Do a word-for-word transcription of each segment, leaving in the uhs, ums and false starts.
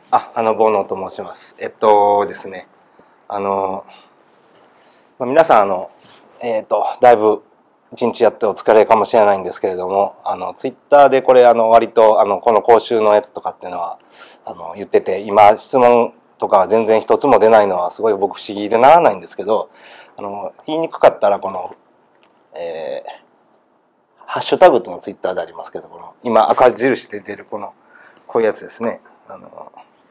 あ、あの、ボーノと申します。えっとですね、あの、まあ、皆さん、あの、えっと、だいぶ一日やってお疲れかもしれないんですけれども、あの、ツイッターでこれ、あの、割と、あの、この講習のやつとかっていうのは、あの、言ってて、今、質問とか全然一つも出ないのは、すごい僕不思議でならないんですけど、あの、言いにくかったら、この、えー、ハッシュタグというのがツイッターでありますけど、この、今、赤印で出てる、この、こういうやつですね。あの、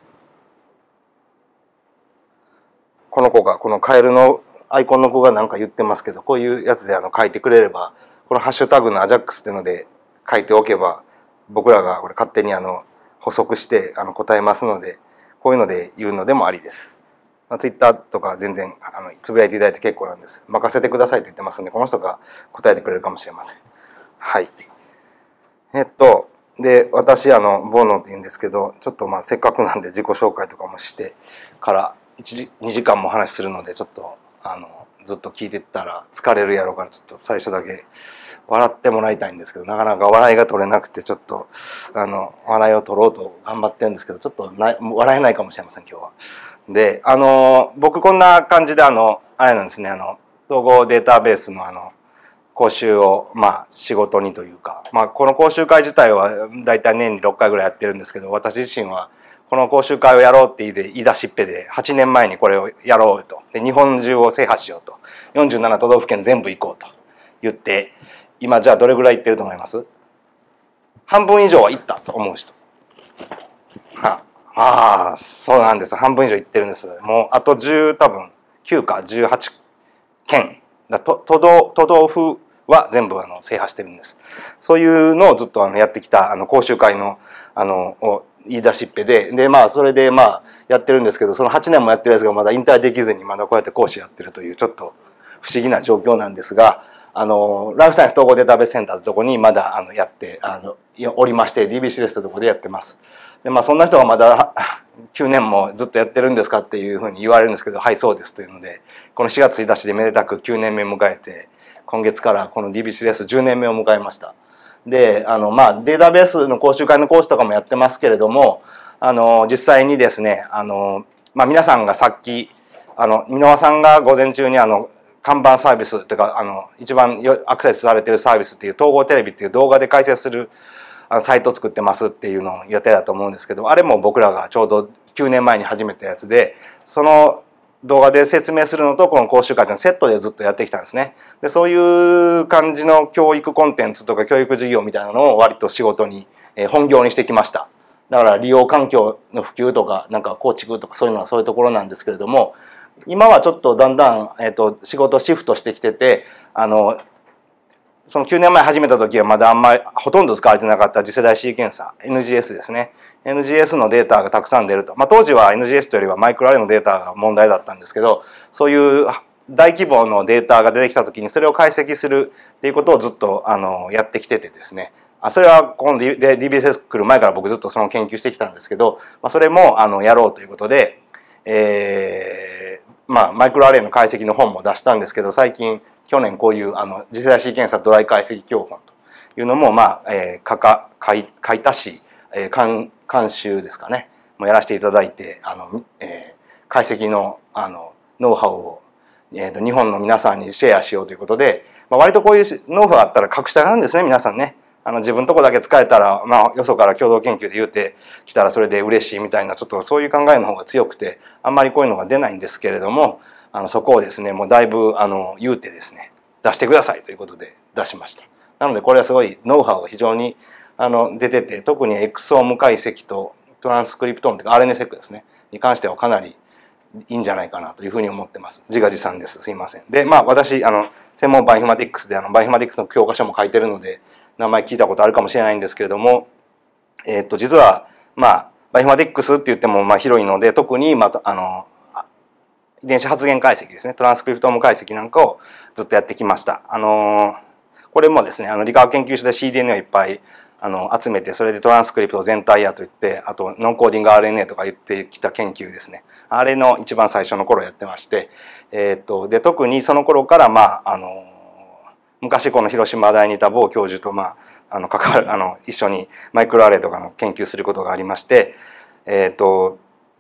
この子が、このカエルのアイコンの子が何か言ってますけど、こういうやつであの書いてくれれば、このハッシュタグのアジャックスっていうので書いておけば、僕らがこれ勝手にあの補足してあの答えますので、こういうので言うのでもありです。まあ、ツイッターとか全然あのつぶやいていただいて結構なんです。任せてくださいって言ってますんで、この人が答えてくれるかもしれません。はい。えっと、で、私、あの、ボーノって言うんですけど、ちょっとまあせっかくなんで自己紹介とかもしてから、いちじにじかんも話するので、ちょっとあのずっと聞いてたら疲れるやろうから、ちょっと最初だけ笑ってもらいたいんですけど、なかなか笑いが取れなくて、ちょっとあの笑いを取ろうと頑張ってるんですけど、ちょっとな笑えないかもしれません今日は。で、あの僕こんな感じであのあれなんですね、あの統合データベースのあの講習をまあ仕事にというか、まあこの講習会自体はだいたい年にろっかいぐらいやってるんですけど、私自身はこの講習会をやろうって言い出しっぺではちねんまえにこれをやろうと、で日本中を制覇しようと、よんじゅうなな都道府県全部行こうと言って、今じゃあどれぐらい行ってると思います？半分以上は行ったと思う人。はああ、そうなんです。半分以上行ってるんです。もうあとじゅう多分きゅうかじゅうはちけんだと都道都道府は全部あの制覇してるんです。そういうのをずっとあのやってきたあの講習会のあの言い出しっぺで、でまあそれでまあやってるんですけど、そのはちねんもやってるやつがまだ引退できずにまだこうやって講師やってるというちょっと不思議な状況なんですが、あのライフサイエンス統合データベースセンターのところにまだあのやってあのおりまして、 ディービーシー レスというところでやってます。でまあそんな人がまだきゅうねんもずっとやってるんですかっていうふうに言われるんですけど、はいそうですというので、このしがつついたちでめでたくきゅうねんめを迎えて、今月からこの ディービーシー レスじゅうねんめを迎えました。であのまあデータベースの講習会の講師とかもやってますけれども、あの実際にですね、あの、まあ、皆さんがさっきあの箕輪さんが午前中にあの看板サービスというか、あの一番アクセスされているサービスっていう統合テレビっていう動画で解説するあのサイトを作ってますっていうのを予定だと思うんですけど、あれも僕らがちょうどきゅうねんまえに始めたやつで、その動画で説明するのとこの講習会のセットでずっとやってきたんですね。でそういう感じの教育コンテンツとか教育事業みたいなのを割と仕事に本業にしてきました。だから利用環境の普及とかなんか構築とかそういうのはそういうところなんですけれども、今はちょっとだんだん、えー、と仕事シフトしてきてて、あのそのきゅうねんまえ始めた時はまだあんまりほとんど使われてなかった次世代 C 検査 エヌジーエス ですね。 エヌジーエス のデータがたくさん出ると、まあ、当時は エヌジーエス というよりはマイクロアレイのデータが問題だったんですけど、そういう大規模のデータが出てきた時にそれを解析するっていうことをずっとあのやってきててですね、それはこの ディービーエス 来る前から僕ずっとその研究してきたんですけど、それもあのやろうということで、えー、まあマイクロアレイの解析の本も出したんですけど、最近去年こういうあの次世代 C 検査ドライ解析教本というのもまあ、えー、書か書い書いたし、えー、監修ですかねもやらせていただいて、あの、えー、解析のあのノウハウを、えー、と日本の皆さんにシェアしようということで、まあ、割とこういうノウハウがあったら隠したがるんですね皆さんね。あの自分のとこだけ使えたら、まあ、よそから共同研究で言うてきたらそれで嬉しいみたいな、ちょっとそういう考えの方が強くてあんまりこういうのが出ないんですけれども、あのそこをですねもうだいぶあの言うてですね出してくださいということで出しました。なのでこれはすごいノウハウが非常にあの出てて、特にエクソーム解析とトランスクリプトームというか アールエヌエー セックですねに関してはかなりいいんじゃないかなというふうに思ってます。自画自賛です。すいません。でまあ私あの専門バイオインフォマティクスであのバイオインフォマティクスの教科書も書いてるので名前聞いたことあるかもしれないんですけれども、えっと実はまあバイオインフォマティクスって言ってもまあ広いので、特にまああの遺伝子発現解析ですね、トランスクリプトーム解析なんかをずっとやってきました。あのこれもですねあの理化学研究所で シーディーエヌエー をいっぱいあの集めて、それでトランスクリプト全体やといって、あとノンコーディング アールエヌエー とか言ってきた研究ですね、あれの一番最初の頃やってまして、えー、とで特にその頃からまああの昔この広島大にいた某教授とまああの関わるあの一緒にマイクロアレイとかの研究することがありまして、えー、と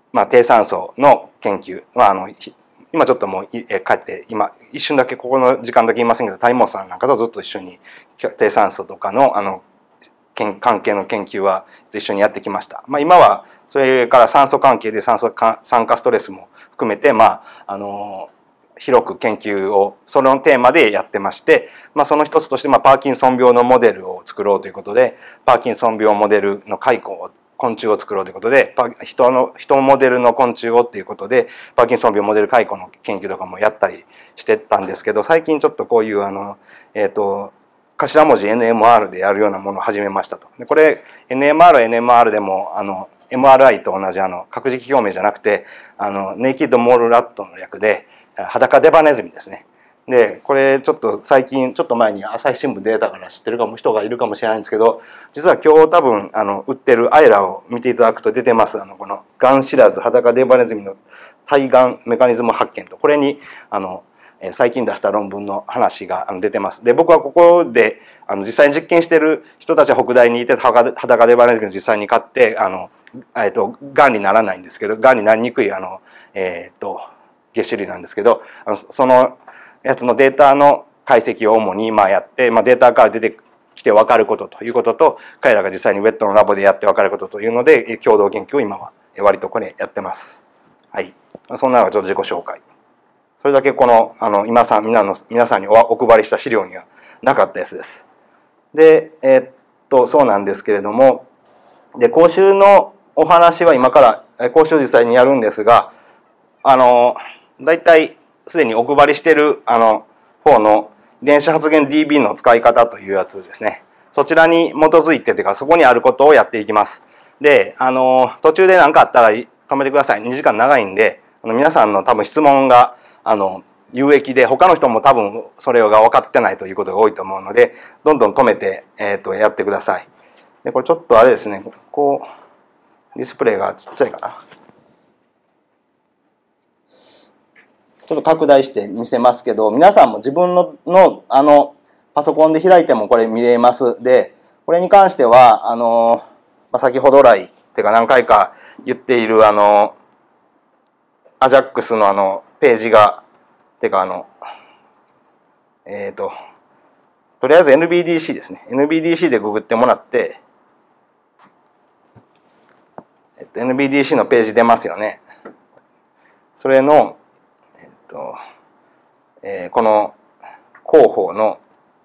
まあ、低酸素の研究、まあ、あの今ちょっともう帰って今一瞬だけここの時間だけ言いませんけど、谷本さんなんかとずっと一緒に低酸素とかのあの関係の研究は一緒にやってきました。まあ、今はそれから酸素関係で酸素酸化ストレスも含めて、まああの広く研究をそのテーマでやってまして、まあ、その一つとして、まあ、パーキンソン病のモデルを作ろうということで、パーキンソン病モデルの蚕を昆虫を作ろうということで、人の人モデルの昆虫をっていうことでパーキンソン病モデル蚕の研究とかもやったりしてたんですけど、最近ちょっとこういうあの、えーと、頭文字 エヌエムアール でやるようなものを始めましたと。でこれ エヌエムアール は エヌエムアール でもあの エムアールアイ と同じあの核磁気表明じゃなくて、あのネイキッドモールラットの略で裸デバネズミですね。でこれちょっと最近ちょっと前に朝日新聞出たから知ってるかも人がいるかもしれないんですけど、実は今日多分あの売ってるアイラを見ていただくと出てます。あのこのがん知らず裸デバネズミの対がんメカニズム発見と、これにあの最近出した論文の話が出てます。で僕はここであの実際に実験してる人たちは北大にいて裸デバネズミを実際に飼ってあの、えっと、がんにならないんですけど、がんになりにくいあの、えっと月種類なんですけど、あのそのやつのデータの解析を主にまあやって、まあ、データから出てきて分かることということと、彼らが実際にウェットのラボでやって分かることというので共同研究を今は割とこれやってます。はい、そんなのがちょっと自己紹介。それだけこのあの今さん皆の皆さんにお配りした資料にはなかったやつです。でえー、っとそうなんですけれども、で講習のお話は今から講習実際にやるんですが、あのだいたいすでにお配りしているあの方の遺伝子発現 ディービー の使い方というやつですね。そちらに基づいてというか、そこにあることをやっていきます。で、あの途中で何かあったら止めてください。にじかん長いんで、あの皆さんの多分質問があの有益で、他の人も多分それが分かってないということが多いと思うので、どんどん止めて、えー、とやってください。で、これちょっとあれですね、こうディスプレイがちっちゃいかな。ちょっと拡大して見せますけど、皆さんも自分ののあのパソコンで開いてもこれ見れます。で、これに関してはあの、まあ、先ほど来っていうか何回か言っているあのアジャックスのあのページがてかあのえっ、ー、ととりあえず エヌビーディーシー ですね。エヌビーディーシー でググってもらって、えっと、エヌビーディーシー のページ出ますよね。それのえっと、えー、この広報の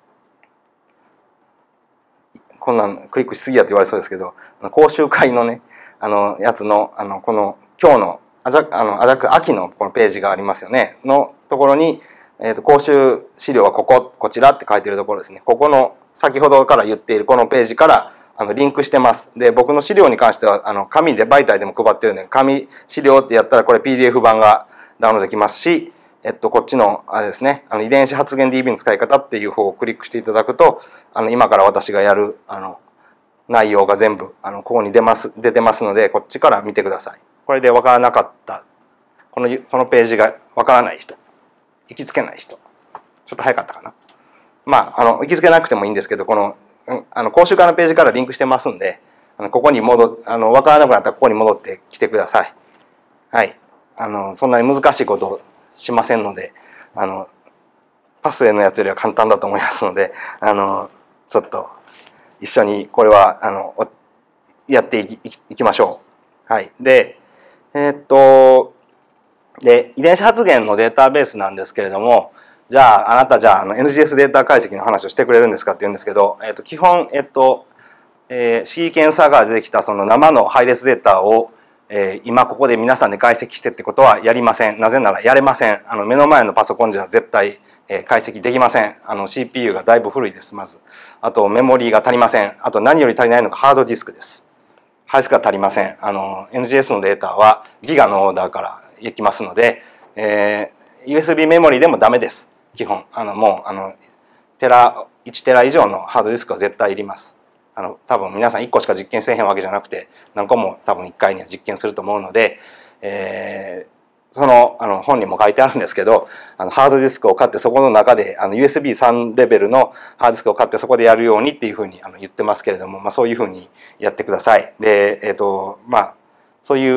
こんなんクリックしすぎやと言われそうですけど、講習会のねあのやつのあのこの今日のアジャあのアジャック秋のこのページがありますよねのところに、えー、と講習資料はこここちらって書いてるところですね。ここの先ほどから言っているこのページからあのリンクしてます。で僕の資料に関してはあの紙で媒体でも配ってるんで、紙資料ってやったらこれ ピーディーエフ 版がダウンロードできますし、えっと、こっちのあれですね、あの遺伝子発現 ディービー の使い方っていう方をクリックしていただくと、あの今から私がやるあの内容が全部あのここに出ます出てますので、こっちから見てください。これで分からなかったこのこのページが分からない人、行きつけない人、ちょっと早かったかな。まああの行きつけなくてもいいんですけど、このあの講習会のページからリンクしてますんで、あのここに戻あの分からなくなったらここに戻ってきてください。はい。あのそんなに難しいことをしませんので、あのパスへのやつよりは簡単だと思いますので、あのちょっと一緒にこれはあのやっていき、いきましょう。はい。で、えー、っとで遺伝子発現のデータベースなんですけれども、じゃああなたじゃああの エヌジーエス データ解析の話をしてくれるんですかって言うんですけど、えー、っと基本えー、っと、えー、シーケンサーが出てきたその生の配列データをえー、今ここで皆さんで解析してってことはやりません。なぜならやれません。あの目の前のパソコンじゃ絶対、えー、解析できません。あの シーピーユー がだいぶ古いです、まず。あとメモリーが足りません。あと何より足りないのがハードディスクです。ハードディスクが足りません。あの エヌジーエス のデータはギガのオーダーからいきますので、えー、ユーエスビー メモリーでもダメです。基本。あのもうあのテラ、いちテラ以上のハードディスクは絶対いります。あの多分皆さんいっこしか実験せえへんわけじゃなくて何個も多分いっかいには実験すると思うので、えー、そのあの本にも書いてあるんですけど、あのハードディスクを買ってそこの中であの ユーエスビースリー レベルのハードディスクを買ってそこでやるようにっていうふうにあの言ってますけれども、まあ、そういうふうにやってください。で、えーとまあ、そういう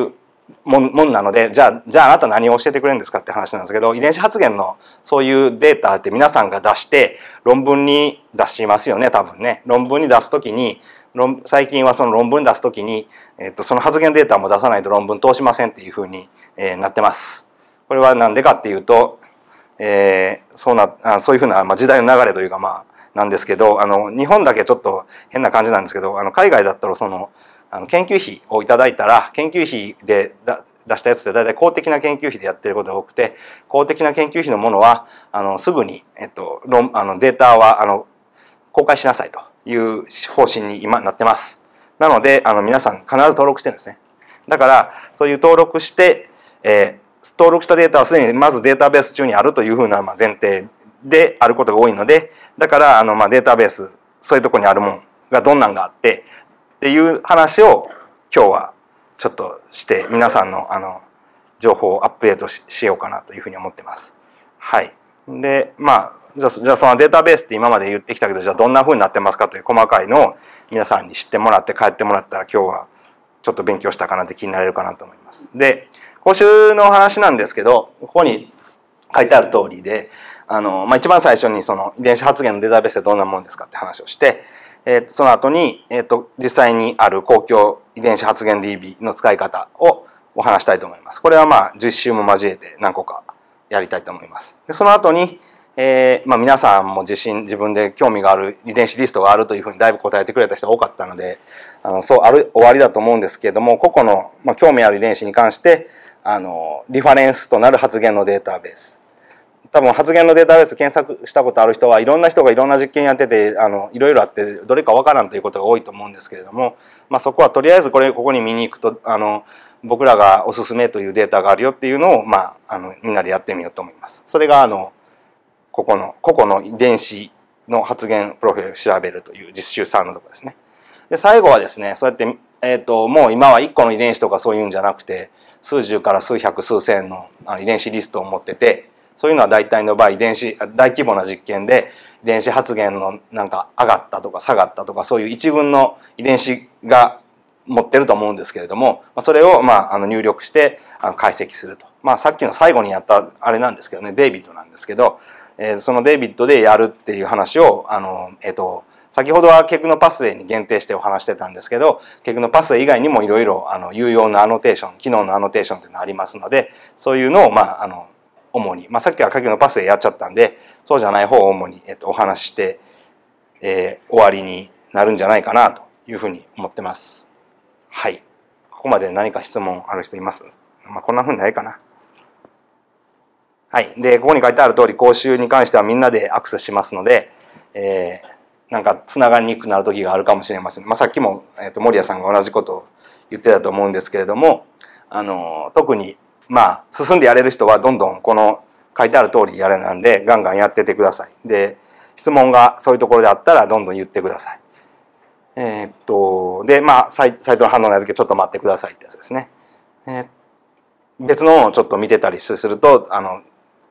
もん、もんなので、じゃあ、じゃああなた何を教えてくれるんですかって話なんですけど、遺伝子発現のそういうデータって皆さんが出して論文に出しますよね、多分ね。論文に出すときに、論最近はその論文に出すときに、えっと、その発現データも出さないと論文通しませんっていうふうに、えー、なってます。これはなんでかっていうと、えー、そうな、あそういうふうな、まあ、時代の流れというか、まあ、なんですけど、あの、日本だけちょっと変な感じなんですけど、あの、海外だったらその、あの研究費をいただいたら、研究費で出したやつって大体公的な研究費でやってることが多くて、公的な研究費のものは、あの、すぐに、えっと、論あのデータは、あの、公開しなさいという方針に今なってます。なので、あの、皆さん必ず登録してるんですね。だから、そういう登録して、えー、登録したデータはすでにまずデータベース中にあるというふうな前提であることが多いので、だから、あの、まあ、データベース、そういうところにあるもんがどんなんがあって、っていう話を今日はちょっとして皆さんのあの情報をアップデート し, しようかなというふうに思ってます。はい。で、まあ、じゃあ、じゃあそのデータベースって今まで言ってきたけど、じゃあどんなふうになってますかという細かいのを皆さんに知ってもらって帰ってもらったら今日はちょっと勉強したかなって気になれるかなと思います。で、講習の話なんですけど、ここに書いてある通りで、あの、まあ、一番最初にその遺伝子発現のデータベースってどんなもんですかって話をして、えー、その後に、えー、と実際にある公共遺伝子発現 ディービー の使い方をお話したいと思います。これはまあ実習も交えて何個かやりたいと思います。でその後に、えーまあ、皆さんも自身自分で興味がある遺伝子リストがあるというふうにだいぶ答えてくれた人が多かったので、あのそうある終わりだと思うんですけれども、個々の、まあ、興味ある遺伝子に関してあのリファレンスとなる発現のデータベース。多分発言のデータベース検索したことある人はいろんな人がいろんな実験やっててあのいろいろあってどれかわからんということが多いと思うんですけれども、まあ、そこはとりあえずこれここに見に行くとあの僕らがおすすめというデータがあるよっていうのを、まあ、あのみんなでやってみようと思います。それがあのここの個々の遺伝子の発現プロフィールを調べるという実習さんのところですね。で最後はですね、そうやって、えー、ともう今はいっこの遺伝子とかそういうんじゃなくて数十から数百数千の遺伝子リストを持ってて、そういうのは大体の場合遺伝子大規模な実験で遺伝子発現のなんか上がったとか下がったとかそういう一群の遺伝子が持ってると思うんですけれども、それをまああの入力してあの解析すると。まあさっきの最後にやったあれなんですけどね、デイビッドなんですけど、えー、そのデイビッドでやるっていう話をあのえっ、ー、と先ほどはケグのパスウェイに限定してお話してたんですけど、ケグのパスウェイ以外にもいろいろあの有用なアノテーション、機能のアノテーションっていうのがありますので、そういうのをまああの主に、まあ、さっきはケグのパスウェイやっちゃったんで、そうじゃない方を主に、えっと、お話しして、えー、終わりになるんじゃないかなというふうに思ってます。はい。ここまで何か質問ある人います？まあ、こんなふうにないかな。はい。で、ここに書いてある通り、講習に関してはみんなでアクセスしますので、えー、なんかつながりにくくなる時があるかもしれません。まあ、さっきも、えー、と森谷さんが同じことを言ってたと思うんですけれども、あの特にまあ進んでやれる人はどんどんこの書いてある通りやれなんでガンガンやっててください。で質問がそういうところであったらどんどん言ってください。えー、っとでまあサイトの反応ない時はちょっと待ってくださいってやつですね。えー、別のをちょっと見てたりするとあの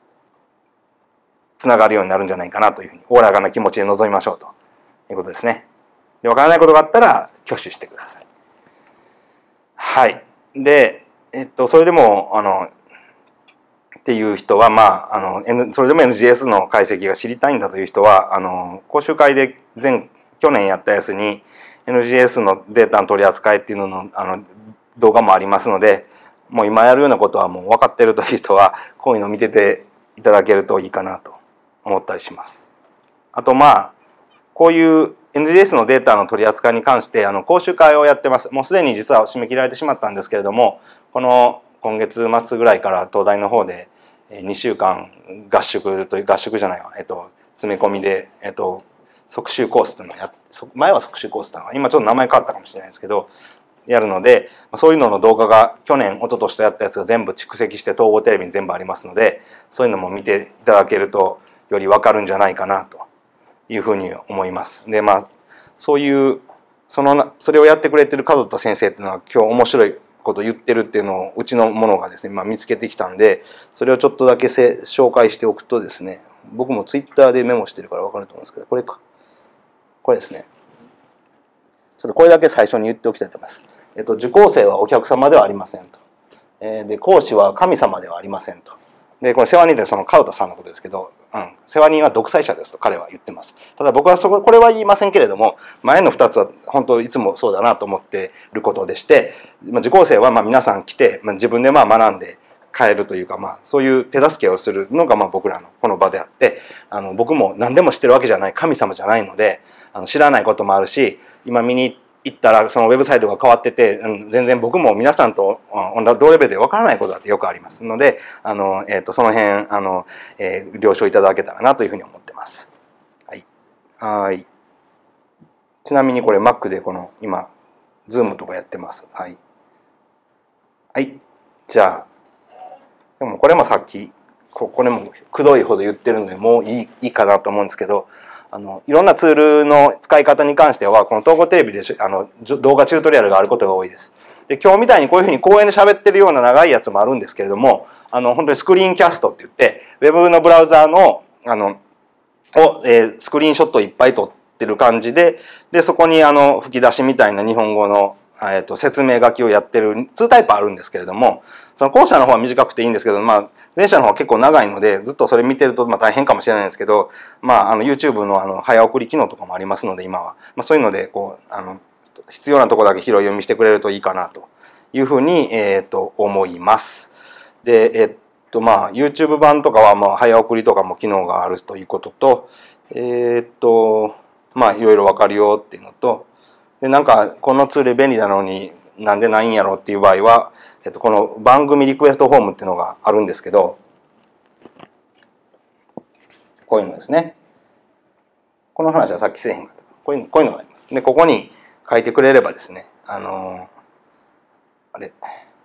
つながるようになるんじゃないかなというふうにおおらかな気持ちで臨みましょうということですね。で分からないことがあったら挙手してください。はい。でえっとそれでもあのっていう人はまああの N それでも エヌジーエス の解析が知りたいんだという人はあの講習会で前去年やったやつに エヌジーエス のデータの取り扱いっていうののあの動画もありますので、もう今やるようなことはもう分かってるという人はこういうのを見てていただけるといいかなと思ったりします。あとまあこういう エヌジーエス のデータの取り扱いに関してあの講習会をやってます。もうすでに実は締め切られてしまったんですけれども、この今月末ぐらいから東大の方でにしゅうかん合宿という合宿じゃないわ、えっと、詰め込みで、えっと、即習コースというのをや前は即習コースだな、今ちょっと名前変わったかもしれないですけどやるので、そういうのの動画が去年一昨年とやったやつが全部蓄積して統合テレビに全部ありますので、そういうのも見ていただけるとより分かるんじゃないかなというふうに思います。でまあそういうそのそれをやってくれてる門田先生っていうのは今日面白いこと言ってるっていうのをうちのものがですね、まあ、見つけてきたんで、それをちょっとだけせ紹介しておくとですね、僕もツイッターでメモしてるから分かると思うんですけど、これかこれですね。ちょっとこれだけ最初に言っておきたいと思います。えっと、受講生はお客様ではありませんと。 えー、で講師は神様ではありませんと。でこれ世話人ってその川田さんのことですけど、うん、世話人は独裁者ですと彼は言ってます。ただ僕はそここれは言いませんけれども、前のふたつは本当いつもそうだなと思っていることでして、受講生はまあ皆さん来て、まあ、自分でまあ学んで変えるというか、まあ、そういう手助けをするのがまあ僕らのこの場であって、あの僕も何でも知ってるわけじゃない、神様じゃないので、あの知らないこともあるし、今見に行ったらそのウェブサイトが変わってて、うん、全然僕も皆さんと同レベルでわからないことだってよくありますので、あの、えー、とその辺あの、えー、了承いただけたらなというふうに思ってます。はい。はい。ちなみにこれ Mac でこの今 Zoom とかやってます。はい。はい。じゃあ。でもこれもさっきこれもくどいほど言ってるのでもういいいいかなと思うんですけど、あのいろんなツールの使い方に関してはこの統合テレビであの動画チュートリアルがあることが多いです。で今日みたいにこういうふうに公園で喋ってるような長いやつもあるんですけれども、あの本当にスクリーンキャストって言ってウェブのブラウザーのあのを、えー、スクリーンショットをいっぱい撮ってる感じで、でそこにあの吹き出しみたいな日本語のえー、と説明書きをやってるにタイプあるんですけれども、その後者の方は短くていいんですけど、まあ、前者の方は結構長いのでずっとそれ見てるとまあ大変かもしれないんですけど、まあ、あの YouTube のあの早送り機能とかもありますので今は、まあ、そういうのでこうあの必要なところだけ拾い読みしてくれるといいかなというふうに、えー、と思います。で、えっとまあ YouTube 版とかはまあ早送りとかも機能があるということと、えっとまあいろいろわかるよっていうのと、でなんかこのツール便利なのになんでないんやろっていう場合は、えっと、この番組リクエストフォームっていうのがあるんですけど、こういうのですね。この話はさっきせえへんかった。こういうの、こういうのがあります。でここに書いてくれればですね、あのあれ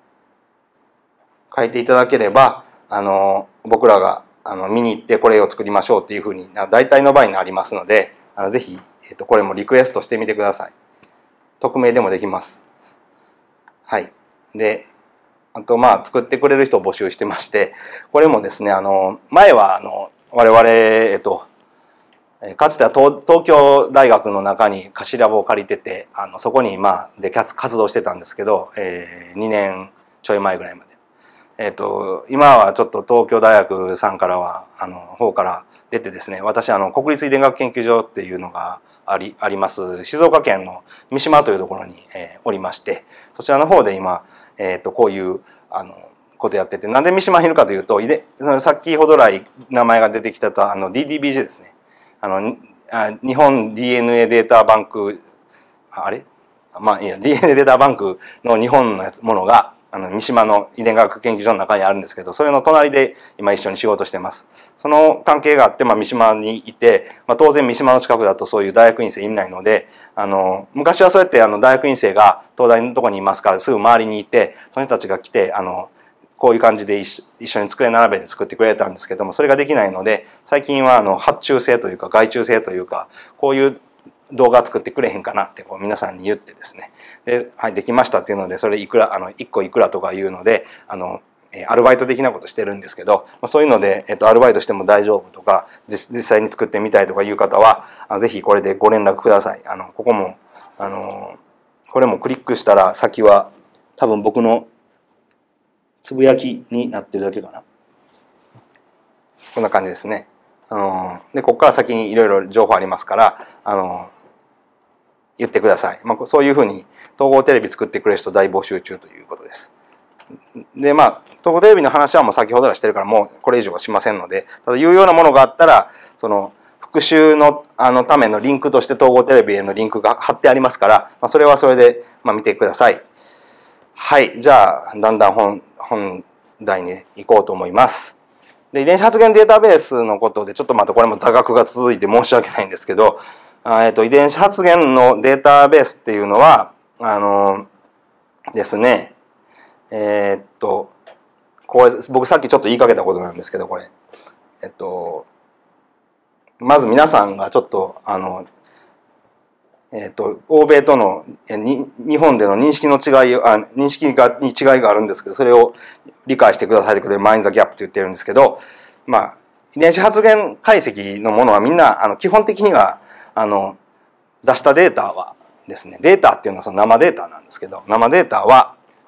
書いていただければ、あの僕らがあの見に行ってこれを作りましょうっていうふうに大体の場合になりますので、あのぜひ、えっと、これもリクエストしてみてください。匿名でもできます。はい。で、あとまあ作ってくれる人を募集してまして、これもですね、あの前はあの我々えっとかつては 東, 東京大学の中に貸しラボを借りてて、あのそこにまあで活動してたんですけど、えー、にねんちょい前ぐらいまで。えっと今はちょっと東京大学さんからはあの方から出てですね、私あの国立遺伝学研究所っていうのがあり、あります静岡県の三島というところに、えー、おりまして、そちらの方で今、えー、とこういうあのことやってて、なんで三島にいるかというと、さっきほど来名前が出てきたとあの ディーディービージェー ですね、あのあ日本 ディーエヌエー データバンク、あれまあいいや ディーエヌエー データバンクの日本のものがあの三島の遺伝学研究所の中にあるんですけど、それの隣で今一緒に仕事してます。その関係があって、まあ、三島にいて、まあ、当然三島の近くだとそういう大学院生いないので、あの昔はそうやってあの大学院生が東大のところにいますからすぐ周りにいて、その人たちが来てあのこういう感じで一緒に机並べて作ってくれたんですけども、それができないので、最近はあの発注制というか外注制というか、こういう動画作ってくれへんかなってこう皆さんに言ってですね、で、はい、できましたっていうので、それいくらあのいっこいくらとかいうので、あのアルバイト的なことしてるんですけど、そういうので、えっと、アルバイトしても大丈夫とか、実際に作ってみたいとかいう方は、ぜひこれでご連絡ください。あのここもあのこれもクリックしたら先は多分僕のつぶやきになってるだけかな。こんな感じですね。あのでここから先にいろいろ情報ありますから、あの言ってください。まあ、そういうふうに統合テレビ作ってくれる人大募集中ということです。でまあ統合テレビの話はもう先ほどらしてるからもうこれ以上はしませんので、ただ有用なものがあったらその復習のあのためのリンクとして統合テレビへのリンクが貼ってありますから、まあ、それはそれでまあ見てください。はい、じゃあだんだん本本題に行こうと思います。で遺伝子発現データベースのことでちょっとまたこれも座学が続いて申し訳ないんですけど、えっと遺伝子発現のデータベースっていうのはあのですね、えー、っとこれ僕さっきちょっと言いかけたことなんですけど、これえっとまず皆さんがちょっとあのえっと欧米とのに日本での認識の違いあ認識がに違いがあるんですけど、それを理解してくださいということでマインザギャップと言ってるんですけど、まあ遺伝子発現解析のものはみんなあの基本的にはあの出したデータはですね、データっていうのはその生データなんですけど、生データは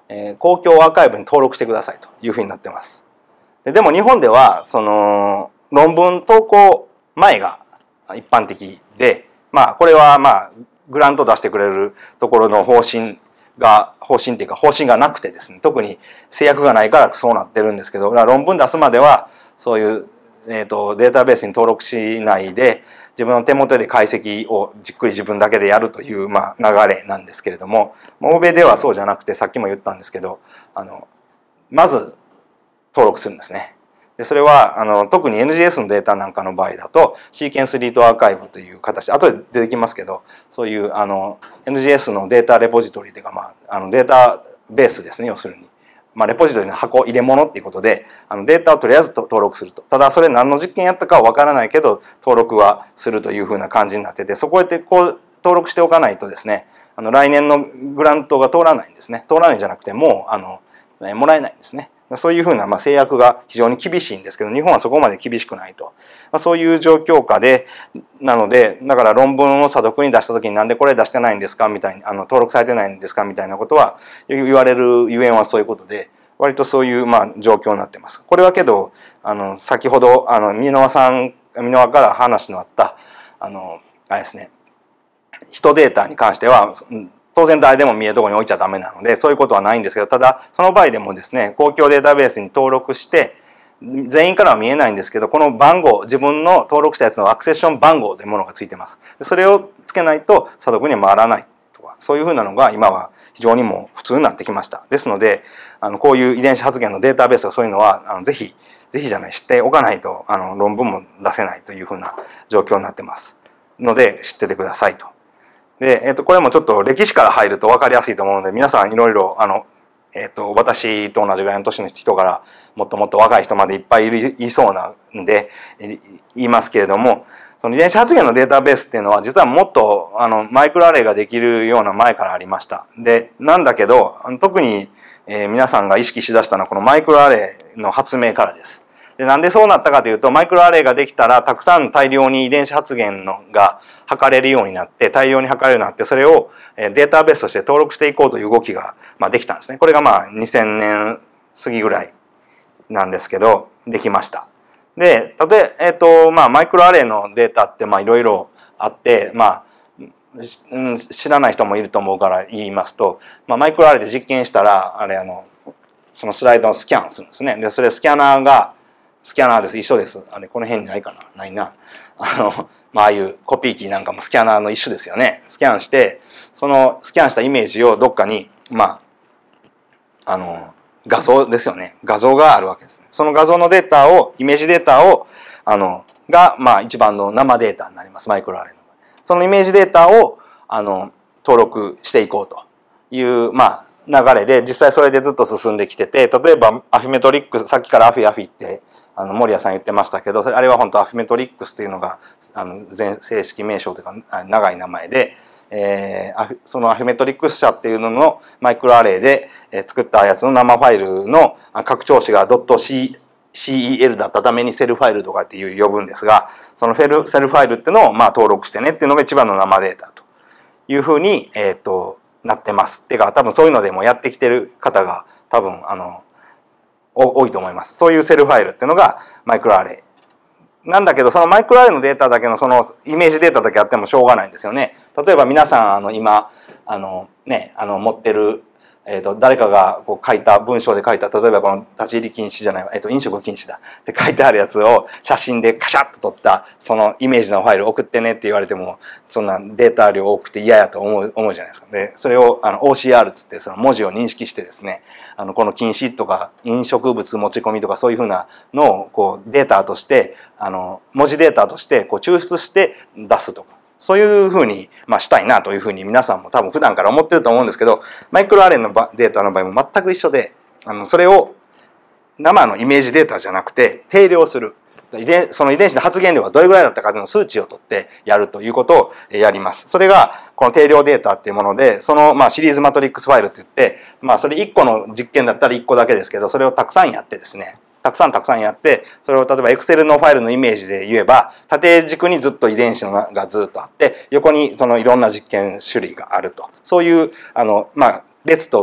えー、公共アーカイブに登録してくださいというふうになってます。で、でも日本ではその論文投稿前が一般的で、まあこれはまあグラント出してくれるところの方針が方針っていうか方針がなくてですね、特に制約がないからそうなってるんですけど、論文出すまではそういうえーとデータベースに登録しないで自分の手元で解析をじっくり自分だけでやるという、まあ、流れなんですけれども、欧米ではそうじゃなくて、さっきも言ったんですけど、あのまず登録するんですね。でそれはあの特に エヌジーエス のデータなんかの場合だとシーケンスリードアーカイブという形で後で出てきますけど、そういうあの エヌジーエス のデータレポジトリというか、まあ、あのデータベースですね、要するに。まあ、レポジトリの箱入れ物っていうことであのデータをとりあえず登録すると。ただそれ何の実験やったかは分からないけど登録はするというふうな感じになってて、そこでこう登録しておかないとですね、あの来年のグラントが通らないんですね。通らないんじゃなくてもうあのもらえないんですね。そういうふうなまあ制約が非常に厳しいんですけど、日本はそこまで厳しくないと、まあ、そういう状況下でなので、だから論文を査読に出した時になんでこれ出してないんですかみたいに、あの登録されてないんですかみたいなことは言われるゆえんはそういうことで、割とそういうまあ状況になってます。これはけどあの先ほどあの箕輪さん箕輪から話のあったあのあれですね、人データに関しては当然誰でも見えるところに置いちゃダメなのでそういうことはないんですけど、ただその場合でもですね、公共データベースに登録して全員からは見えないんですけど、この番号、自分の登録したやつのアクセッション番号というものがついてます。それをつけないと査読には回らないとか、そういうふうなのが今は非常にもう普通になってきました。ですのであのこういう遺伝子発現のデータベースとかそういうのはあのぜひぜひじゃない知っておかないとあの論文も出せないというふうな状況になってますので知っててくださいと。で、えー、とこれもちょっと歴史から入ると分かりやすいと思うので、皆さんいろいろあの、えー、と私と同じぐらいの年の人からもっともっと若い人までいっぱいいるいそうなんで言いますけれども、その遺伝子発現のデータベースっていうのは実はもっとあのマイクロアレイができるような前からありました。でなんだけど特に、えー、皆さんが意識しだしたのはこのマイクロアレイの発明からです。でなんでそうなったかというと、マイクロアレイができたらたくさん大量に遺伝子発現のが測れるようになって、大量に測れるようになって、それをデータベースとして登録していこうという動きが、まあ、できたんですね。これがまあにせんねん過ぎぐらいなんですけどできました。で例ええっ、ー、とまあマイクロアレイのデータってまあいろいろあって、まあ知らない人もいると思うから言いますと、まあ、マイクロアレイで実験したらあれあのそのスライドのスキャンをするんですね。でそれスキャナーがスキャナーです。一緒です。あれこの辺にないかな、ないな。あのまあああいうコピー機なんかもスキャナーの一種ですよね。スキャンしてそのスキャンしたイメージをどっかにまああの画像ですよね。画像があるわけですね。その画像のデータをイメージデータをあのがまあ一番の生データになります。マイクロアレイの。そのイメージデータをあの登録していこうというまあ流れで、実際それでずっと進んできてて、例えばアフィメトリックス、さっきからアフィアフィってあの森谷さん言ってましたけど、それあれは本当アフィメトリックスというのがあの全正式名称というか長い名前で、えー、そのアフィメトリックス社っていうののマイクロアレイで作ったやつの生ファイルの拡張子が .c .cel だったためにセルファイルとかっていう呼ぶんですが、そのセルセルファイルっていうのをまあ登録してねっていうのが一番の生データというふうに、えー、となってます。っていうか多分そういうのでもやってきてる方が多分あの多いと思います。そういうセルファイルっていうのがマイクロアレイなんだけど、そのマイクロアレイのデータだけのそのイメージデータだけあってもしょうがないんですよね。例えば皆さんあの今あのねあの持ってるえー、と誰かがこう書いた文章で書いた、例えばこの立ち入り禁止じゃない、えー、と飲食禁止だって書いてあるやつを写真でカシャッと撮ったそのイメージのファイル送ってねって言われても、そんなデータ量多くて嫌やと思う思うじゃないですか。でそれをあの オーシーアール っつってその文字を認識してですね、あのこの禁止とか飲食物持ち込みとかそういうふうなのをこうデータとしてあの文字データとしてこう抽出して出すとか。そういうふうに、まあ、したいなというふうに皆さんも多分普段から思ってると思うんですけど、マイクロアレイのデータの場合も全く一緒で、あのそれを生のイメージデータじゃなくて定量する。その遺伝子の発現量がどれぐらいだったかというのを数値を取ってやるということをやります。それがこの定量データっていうもので、そのまあシリーズマトリックスファイルって言って、まあそれいっこの実験だったらいっこだけですけど、それをたくさんやってですね、たくさんたくさんやって、それを例えば Excel のファイルのイメージで言えば、縦軸にずっと遺伝子がずっとあって、横にそのいろんな実験種類があると。そういう、あの、まあ、列と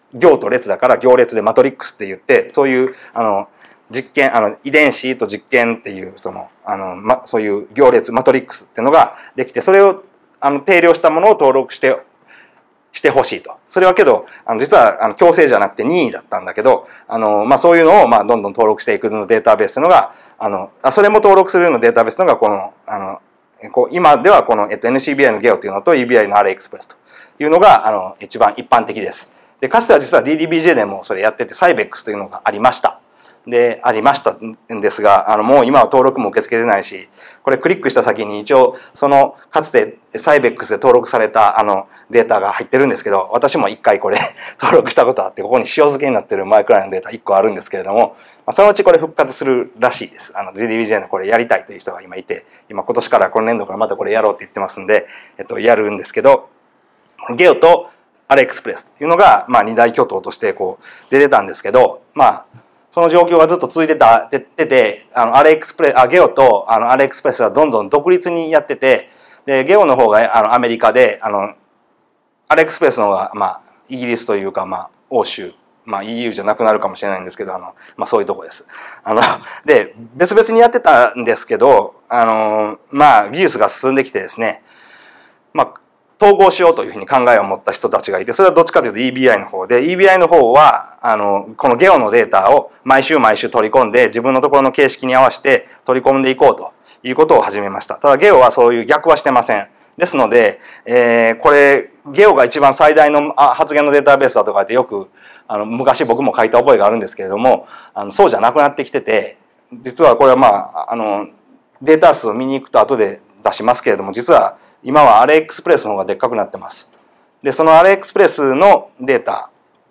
行と列だから行列でマトリックスって言って、そういうあの実験あの遺伝子と実験っていうそのあの、ま、そういう行列マトリックスっていうのができて、それをあの定量したものを登録してしてほしいと。それはけどあの実はあの強制じゃなくて任意だったんだけど、あの、まあ、そういうのをまあどんどん登録していくのデータベースというのがあのあそれも登録するようなデータベースというのがこのあのこう今ではこの、えっと、エヌシービーアイ のゲオというのと イービーアイ の アールエーエクスプレスというのがあの一番一般的です。でかつては実は ディーディービージェー でもそれやってて サイベックス というのがありました。でありましたんですが、あのもう今は登録も受け付けてないし、これクリックした先に一応そのかつて サイベックス で登録されたあのデータが入ってるんですけど、私も一回これ登録したことあって、ここに塩漬けになってるマイクライのデータいっこあるんですけれども、そのうちこれ復活するらしいです。あの ディーディービージェー のこれやりたいという人が今いて、今今年から今年度からまたこれやろうって言ってますんで、えっと、やるんですけど、ゲオとアレエクスプレスというのが、まあ、二大巨頭としてこう出てたんですけど、まあその状況がずっと続いてた出てて、あのアレエクスプレスあゲオとあのアレエクスプレスはどんどん独立にやってて、でゲオの方があのアメリカで、あのアレエクスプレスの方がまあイギリスというか、まあ欧州、まあ イーユー じゃなくなるかもしれないんですけど、あのまあそういうとこです。あので別々にやってたんですけど、あのまあ技術が進んできてですね、まあ統合しようというふうに考えを持った人たちがいて、それはどっちかというと イービーアイ の方で、イービーアイ の方はあのこのゲオのデータを毎週毎週取り込んで自分のところの形式に合わせて取り込んでいこうということを始めました。ただゲオはそういう逆はしてません。ですので、えー、これゲオが一番最大の発言のデータベースだとかってよくあの昔僕も書いた覚えがあるんですけれども、あのそうじゃなくなってきてて、実はこれはまああのデータ数を見に行くと後で出しますけれども、実は今はアレエクスプレスの方がでっかくなってます。で、そのアレエクスプレスのデータ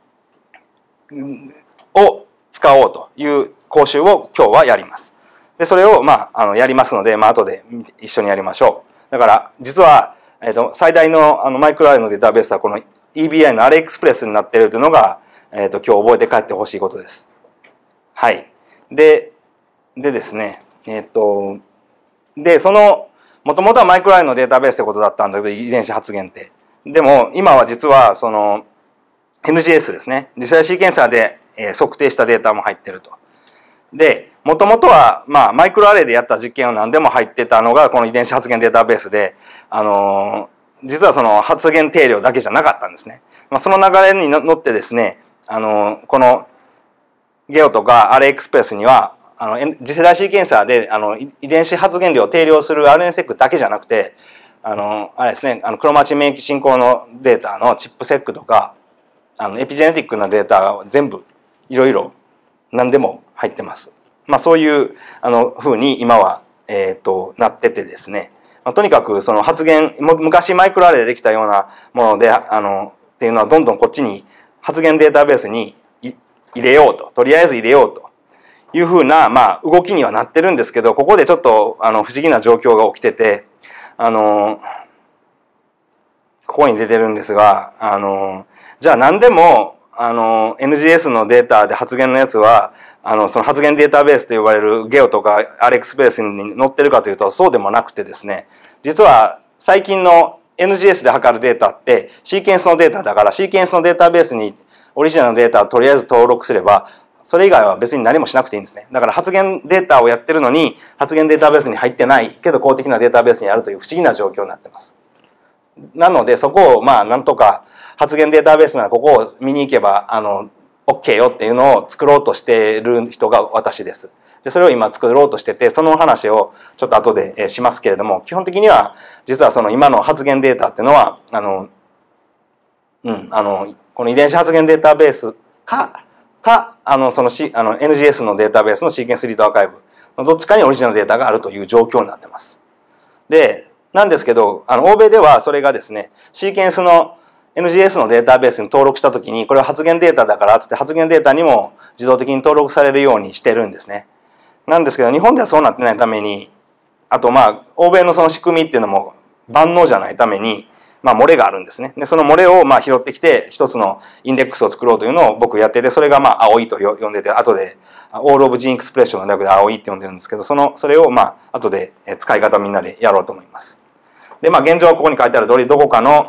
を使おうという講習を今日はやります。で、それをまああのやりますので、まあ後で一緒にやりましょう。だから実はえっと最大のあのマイクロアレのデータベースはこの イービーアイ のアレエクスプレスになっているというのがえっと今日覚えて帰ってほしいことです。はい。で、でですね、えっとでそのもともとはマイクロアレのデータベースってことだったんだけど、遺伝子発現って。でも今は実はその エヌジーエス ですね。次世代シーケンサーで測定したデータも入ってると。で、もともとはまあマイクロアレでやった実験は何でも入ってたのがこの遺伝子発現データベースで、あのー、実はその発現定量だけじゃなかったんですね。まあ、その流れに乗ってですね、あのー、このゲオとかアレエクスプレスにはあの次世代シーケンサーであの遺伝子発現量を定量する アールエヌセック だけじゃなくて、あのあれですね、あのクロマチン免疫進行のデータのチップセックとかあのエピジェネティックなデータが全部いろいろ何でも入ってます。まあそういうあの風に今はえっとなっててですね、まあ、とにかくその発現昔マイクロアレでできたようなものであのっていうのはどんどんこっちに発現データベースに入れようと、とりあえず入れようというふうな、まあ、動きにはなってるんですけど、ここでちょっとあの不思議な状況が起きてて、あのここに出てるんですが、あのじゃあ何でもあの エヌジーエス のデータで発現のやつはあのその発現データベースと呼ばれるゲオとかアレエクスプレスに載ってるかというとそうでもなくてですね、実は最近の エヌジーエス で測るデータってシーケンスのデータだから、シーケンスのデータベースにオリジナルのデータをとりあえず登録すればそれ以外は別に何もしなくていいんですね。だから発現データをやってるのに発現データベースに入ってないけど公的なデータベースにあるという不思議な状況になってます。なのでそこをまあなんとか発現データベースならここを見に行けばあの OK よっていうのを作ろうとしている人が私です。でそれを今作ろうとしてて、その話をちょっと後でしますけれども、基本的には実はその今の発現データっていうのはあのうんあのこの遺伝子発現データベースかか、あの、その、C、あの エヌジーエス のデータベースのシーケンスリードアーカイブのどっちかにオリジナルデータがあるという状況になってます。で、なんですけど、あの、欧米ではそれがですね、シーケンスの エヌジーエス のデータベースに登録したときに、これは発現データだからつって発現データにも自動的に登録されるようにしてるんですね。なんですけど、日本ではそうなってないために、あとまあ、欧米のその仕組みっていうのも万能じゃないために、まあ、漏れがあるんですね。で、その漏れをまあ拾ってきて、一つのインデックスを作ろうというのを僕やってて、それがまあ、青いと呼んでて、後で、オールオブジーンエクスプレッションの略で青いって呼んでるんですけど、その、それをまあ、後で使い方みんなでやろうと思います。で、まあ、現状はここに書いてある通り、どこかの、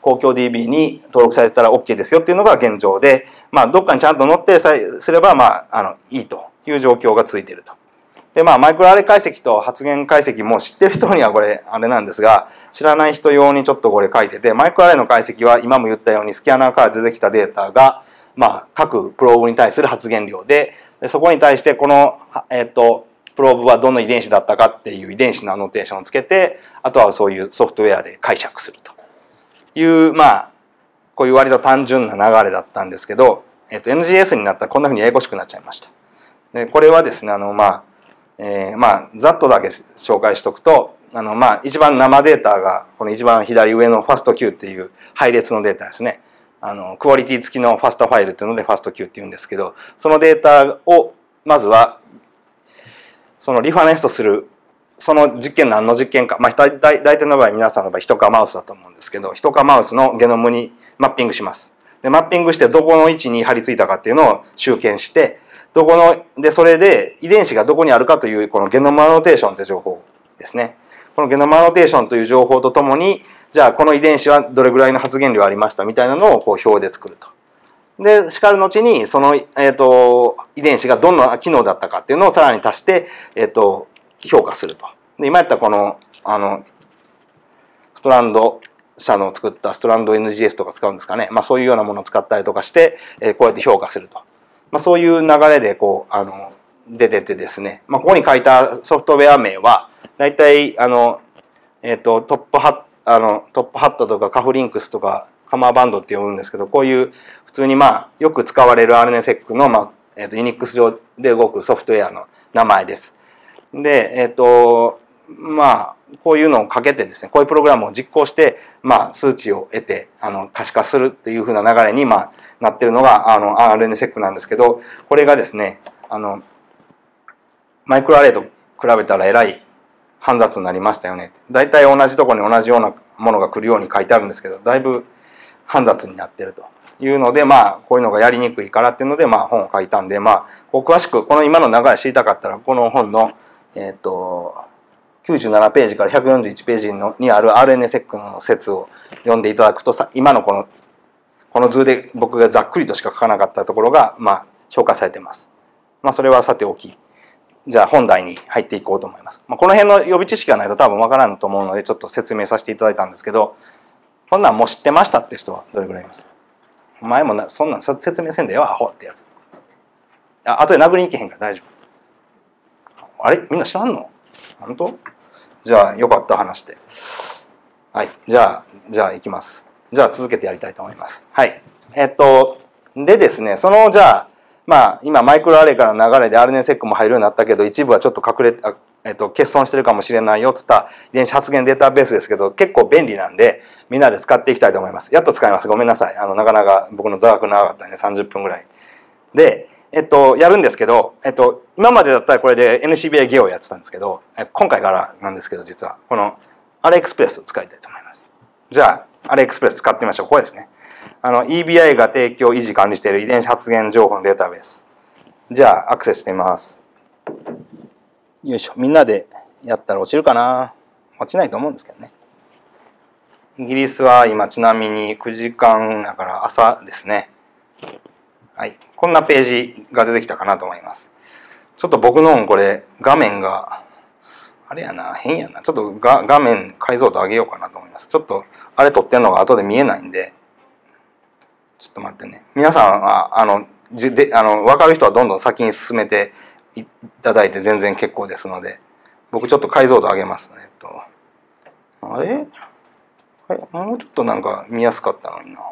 公共 ディービー に登録されたら OK ですよっていうのが現状で、まあ、どっかにちゃんと載ってさえすれば、まあ、あの、いいという状況がついていると。で、まあ、マイクロアレ解析と発言解析も知ってる人にはこれ、あれなんですが、知らない人用にちょっとこれ書いてて、マイクロアレの解析は今も言ったようにスキャナーから出てきたデータが、まあ、各プローブに対する発言量で、でそこに対してこの、えっと、プローブはどの遺伝子だったかっていう遺伝子のアノテーションをつけて、あとはそういうソフトウェアで解釈するという、まあ、こういう割と単純な流れだったんですけど、えっと、エヌジーエス になったらこんなふうにややこしくなっちゃいました。で、これはですね、あの、まあ、えー、まあ、ざっとだけ紹介しとくと、あの、まあ、一番生データが、この一番左上のファスト Q っていう配列のデータですね。あの、クオリティ付きのファストファイルっていうのでファスト Q って言うんですけど、そのデータを、まずは、そのリファレンスとする、その実験何の実験か、まあ、大体の場合、皆さんの場合、ヒトかマウスだと思うんですけど、ヒトかマウスのゲノムにマッピングします。で、マッピングしてどこの位置に貼り付いたかっていうのを集計して、どこの、で、それで遺伝子がどこにあるかという、このゲノムアノテーションって情報ですね。このゲノムアノテーションという情報とともに、じゃあこの遺伝子はどれぐらいの発現量ありましたみたいなのをこう表で作ると。で、しかる後に、その、えっと、遺伝子がどんな機能だったかっていうのをさらに足して、えっと、評価すると。で、今やったこの、あの、ストランド社の作ったストランド エヌジーエス とか使うんですかね。まあそういうようなものを使ったりとかして、えー、こうやって評価すると。まあそういう流れでこう、あの、出ててですね。まあここに書いたソフトウェア名は、だいたい、あの、えっと、トップハット、あの、トップハットとかカフリンクスとかカマーバンドって呼ぶんですけど、こういう普通にまあよく使われる アールエヌエー セックの、まあ、えっと、ユニックス 上で動くソフトウェアの名前です。で、えっと、まあ、こういうのをかけてですね、こういうプログラムを実行して、まあ、数値を得て、あの、可視化するっていうふうな流れに、まあ、なってるのが、あの、アールエヌエー セックなんですけど、これがですね、あの、マイクロアレイと比べたらえらい煩雑になりましたよね。大体同じところに同じようなものが来るように書いてあるんですけど、だいぶ煩雑になってるというので、まあ、こういうのがやりにくいからっていうので、まあ、本を書いたんで、まあ、こう詳しく、この今の流れ知りたかったら、この本の、えっと、きゅうじゅうななページからひゃくよんじゅういちページのにある アールエヌエー セックの説を読んでいただくとさ、今のこの、この図で僕がざっくりとしか書かなかったところが、まあ、紹介されています。まあ、それはさておき。じゃあ本題に入っていこうと思います。まあ、この辺の予備知識がないと多分わからんと思うので、ちょっと説明させていただいたんですけど、こんなんもう知ってましたっていう人はどれぐらいいます？前もな、そんなん説明せんでよ、アホってやつ。あ、後で殴りに行けへんから大丈夫。あれみんな知らんの？本当？じゃあ、よかった、話して。はい。じゃあ、じゃあ、行きます。じゃあ、続けてやりたいと思います。はい。えっと、でですね、その、じゃあ、まあ、今、マイクロアレイからの流れで アールエヌエー セックも入るようになったけど、一部はちょっと隠れ、えっと、欠損してるかもしれないよ、つった遺伝子発現データベースですけど、結構便利なんで、みんなで使っていきたいと思います。やっと使います。ごめんなさい。あの、なかなか僕の座学長かったんで、さんじゅっぷんぐらい。で、えっと、やるんですけど、えっと、今までだったらこれで エヌシービーアイ ゲオやってたんですけど、今回からなんですけど、実は、このアレエクスプレスを使いたいと思います。じゃあ、アレエクスプレス使ってみましょう。これですね。あの、イービーアイ が提供、維持、管理している遺伝子発現情報のデータベース。じゃあ、アクセスしてみます。よいしょ。みんなでやったら落ちるかな？落ちないと思うんですけどね。イギリスは今ちなみにくじかんだから朝ですね。はい。こんなページが出てきたかなと思います。ちょっと僕のこれ画面が、あれやな、変やな。ちょっとが画面解像度上げようかなと思います。ちょっとあれ撮ってんのが後で見えないんで、ちょっと待ってね。皆さんは、あの、じであの分かる人はどんどん先に進めていただいて全然結構ですので、僕ちょっと解像度上げますね。えっと、あれ？はい、もうちょっとなんか見やすかったのにな。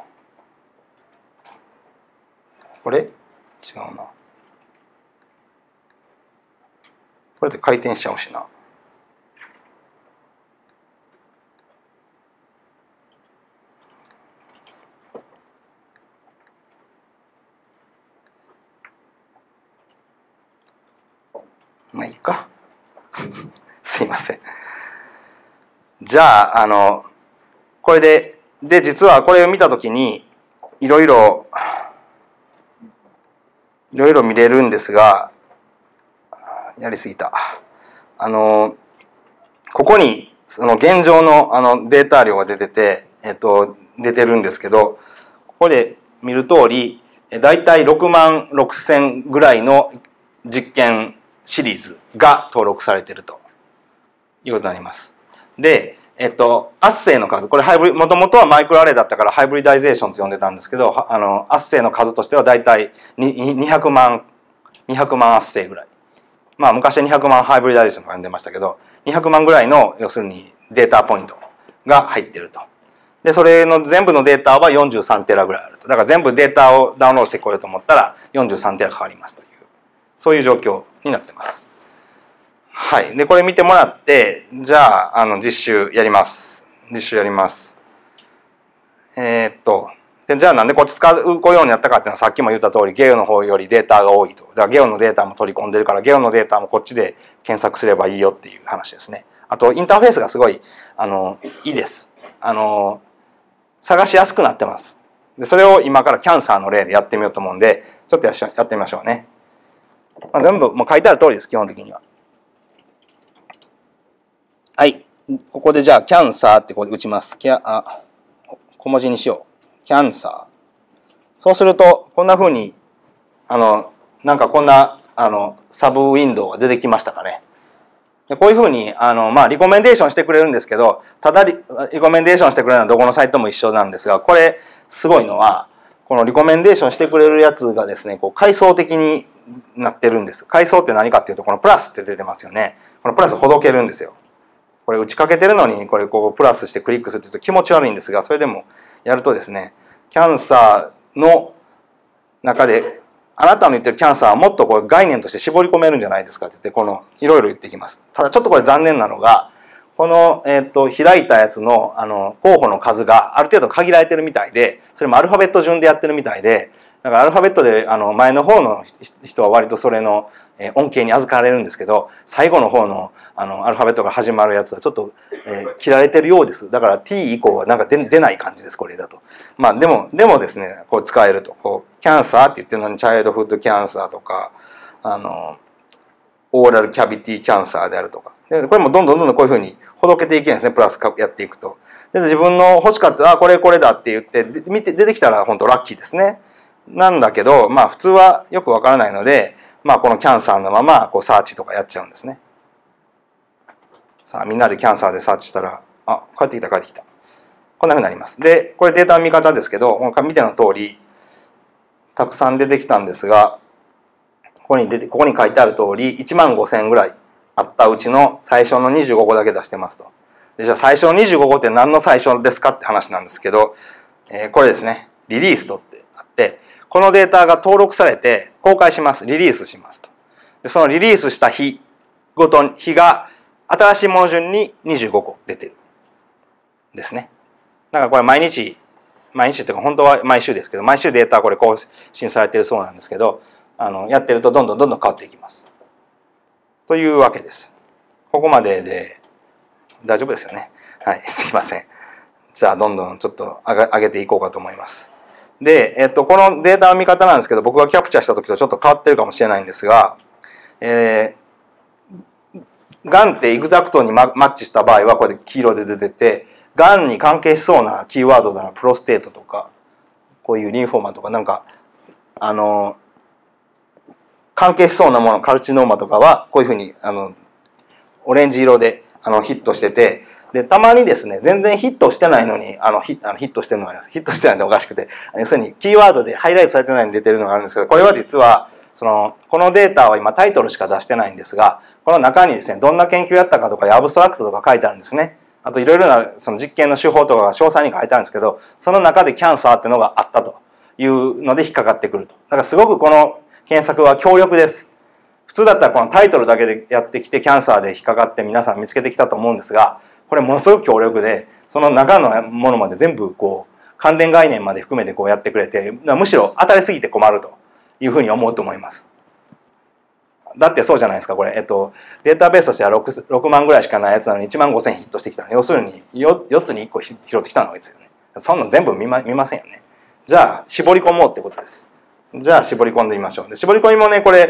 これ？違うな。これで回転しちゃうしな。まあいいか。すいません。じゃあ、あの、これで、で、実はこれを見たときに、いろいろ、いろいろ見れるんですが、やりすぎた。あの、ここに、その現状のあのデータ量が出てて、えっと、 出てるんですけど、ここで見る通り、だいたいろくまんろくせんぐらいの実験シリーズが登録されているということになります。で、えっと、アッセイの数、これハイブリ、もともとはマイクロアレイだったからハイブリダイゼーションと呼んでたんですけど、あの、アッセイの数としてはだいたいにひゃくまん、にひゃくまんアッセイぐらい。まあ昔はにひゃくまんハイブリダイゼーションとか呼んでましたけど、にひゃくまんぐらいの、要するにデータポイントが入ってると。で、それの全部のデータはよんじゅうさんテラぐらいあると。だから全部データをダウンロードしてこようと思ったらよんじゅうさんテラかかりますという、そういう状況になってます。はい。で、これ見てもらって、じゃあ、あの、実習やります。実習やります。えー、っと、で、じゃあなんでこっち使うようになったかっていうのはさっきも言った通り、ゲオの方よりデータが多いと。だからゲオのデータも取り込んでるから、ゲオのデータもこっちで検索すればいいよっていう話ですね。あと、インターフェースがすごい、あの、いいです。あの、探しやすくなってます。で、それを今からキャンサーの例でやってみようと思うんで、ちょっとやしやってみましょうね。まあ、全部もう書いてある通りです、基本的には。はい。ここでじゃあ、キャンサーってここで打ちます。キャ、あ、小文字にしよう。キャンサー。そうすると、こんな風に、あの、なんかこんな、あの、サブウィンドウが出てきましたかね。でこういう風に、あの、まあ、リコメンデーションしてくれるんですけど、ただリ、リコメンデーションしてくれるのはどこのサイトも一緒なんですが、これ、すごいのは、このリコメンデーションしてくれるやつがですね、こう、階層的になってるんです。階層って何かっていうと、このプラスって出てますよね。このプラスほどけるんですよ。これ打ちかけてるのに、これこうプラスしてクリックするとちょっと気持ち悪いんですが、それでもやるとですね、キャンサーの中で、あなたの言ってるキャンサーはもっとこう概念として絞り込めるんじゃないですかって言って、この、いろいろ言っていきます。ただちょっとこれ残念なのが、この、えっと、開いたやつの、あの、候補の数がある程度限られてるみたいで、それもアルファベット順でやってるみたいで、だからアルファベットで、あの、前の方の人は割とそれの、えー、恩恵に預かられるんですけど、最後の方の、あの、アルファベットが始まるやつはちょっと、えー、切られてるようです。だから T 以降はなんか出、出ない感じです、これだと。まあでも、でもですね、こう使えると。こう、キャンサーって言ってるのに、チャイルドフッドキャンサーとか、あの、オーラルキャビティキャンサーであるとか。で、これもどんどんどんどんこういうふうにほどけていけるんですね、プラスやっていくと。で、自分の欲しかった、あ、これこれだって言って、見て、出てきたら本当ラッキーですね。なんだけど、まあ普通はよくわからないので、まあこのキャンサーのままこうサーチとかやっちゃうんですね。さあみんなでキャンサーでサーチしたら、あ、帰ってきた帰ってきた。こんな風になります。で、これデータの見方ですけど、見ての通り、たくさん出てきたんですが、ここに出て、ここに書いてある通り、いちまんごせんぐらいあったうちの最初のにじゅうごこだけ出してますと。でじゃあ最初のにじゅうごこって何の最初ですかって話なんですけど、えー、これですね、リリースとってあって、このデータが登録されて公開します。リリースしますと。でそのリリースした日ごと、日が新しいもの順ににじゅうごこ出てる。ですね。だからこれ毎日、毎日っていうか本当は毎週ですけど、毎週データこれ更新されてるそうなんですけど、あの、やってるとどんどんどんどん変わっていきます。というわけです。ここまでで大丈夫ですよね。はい、すいません。じゃあどんどんちょっと上げ、上げていこうかと思います。で、えっと、このデータの見方なんですけど、僕がキャプチャーした時とちょっと変わってるかもしれないんですが、えー、ガンってエグザクトにマッチした場合はこれで黄色で出てて、ガンに関係しそうなキーワードならプロステートとか、こういうリンフォーマとかなんか、あの、関係しそうなもの、カルチノーマとかはこういうふうに、あの、オレンジ色であのヒットしてて、で、たまにですね、全然ヒットしてないのに、あの、ヒ, あのヒットしてるのがあります。ヒットしてないのおかしくて、要するにキーワードでハイライトされてないのに出てるのがあるんですけど、これは実は、その、このデータは今タイトルしか出してないんですが、この中にですね、どんな研究やったかとか、アブストラクトとか書いてあるんですね。あといろいろなその実験の手法とかが詳細に書いてあるんですけど、その中でキャンサーっていうのがあったというので引っかかってくると。だからすごくこの検索は強力です。普通だったらこのタイトルだけでやってきてキャンサーで引っかかって皆さん見つけてきたと思うんですが、これものすごく強力で、その中のものまで全部こう関連概念まで含めてこうやってくれて、むしろ当たりすぎて困るというふうに思うと思います。だってそうじゃないですか、これ。えっと、データベースとしては 6, ろくまんぐらいしかないやつなのにいちまんごせんヒットしてきたの。要するに 4, よっつにいっこ拾ってきたのですよね。そんなの全部見 ま, 見ませんよね。じゃあ、絞り込もうってことです。じゃあ、絞り込んでみましょう。で絞り込みもね、これ、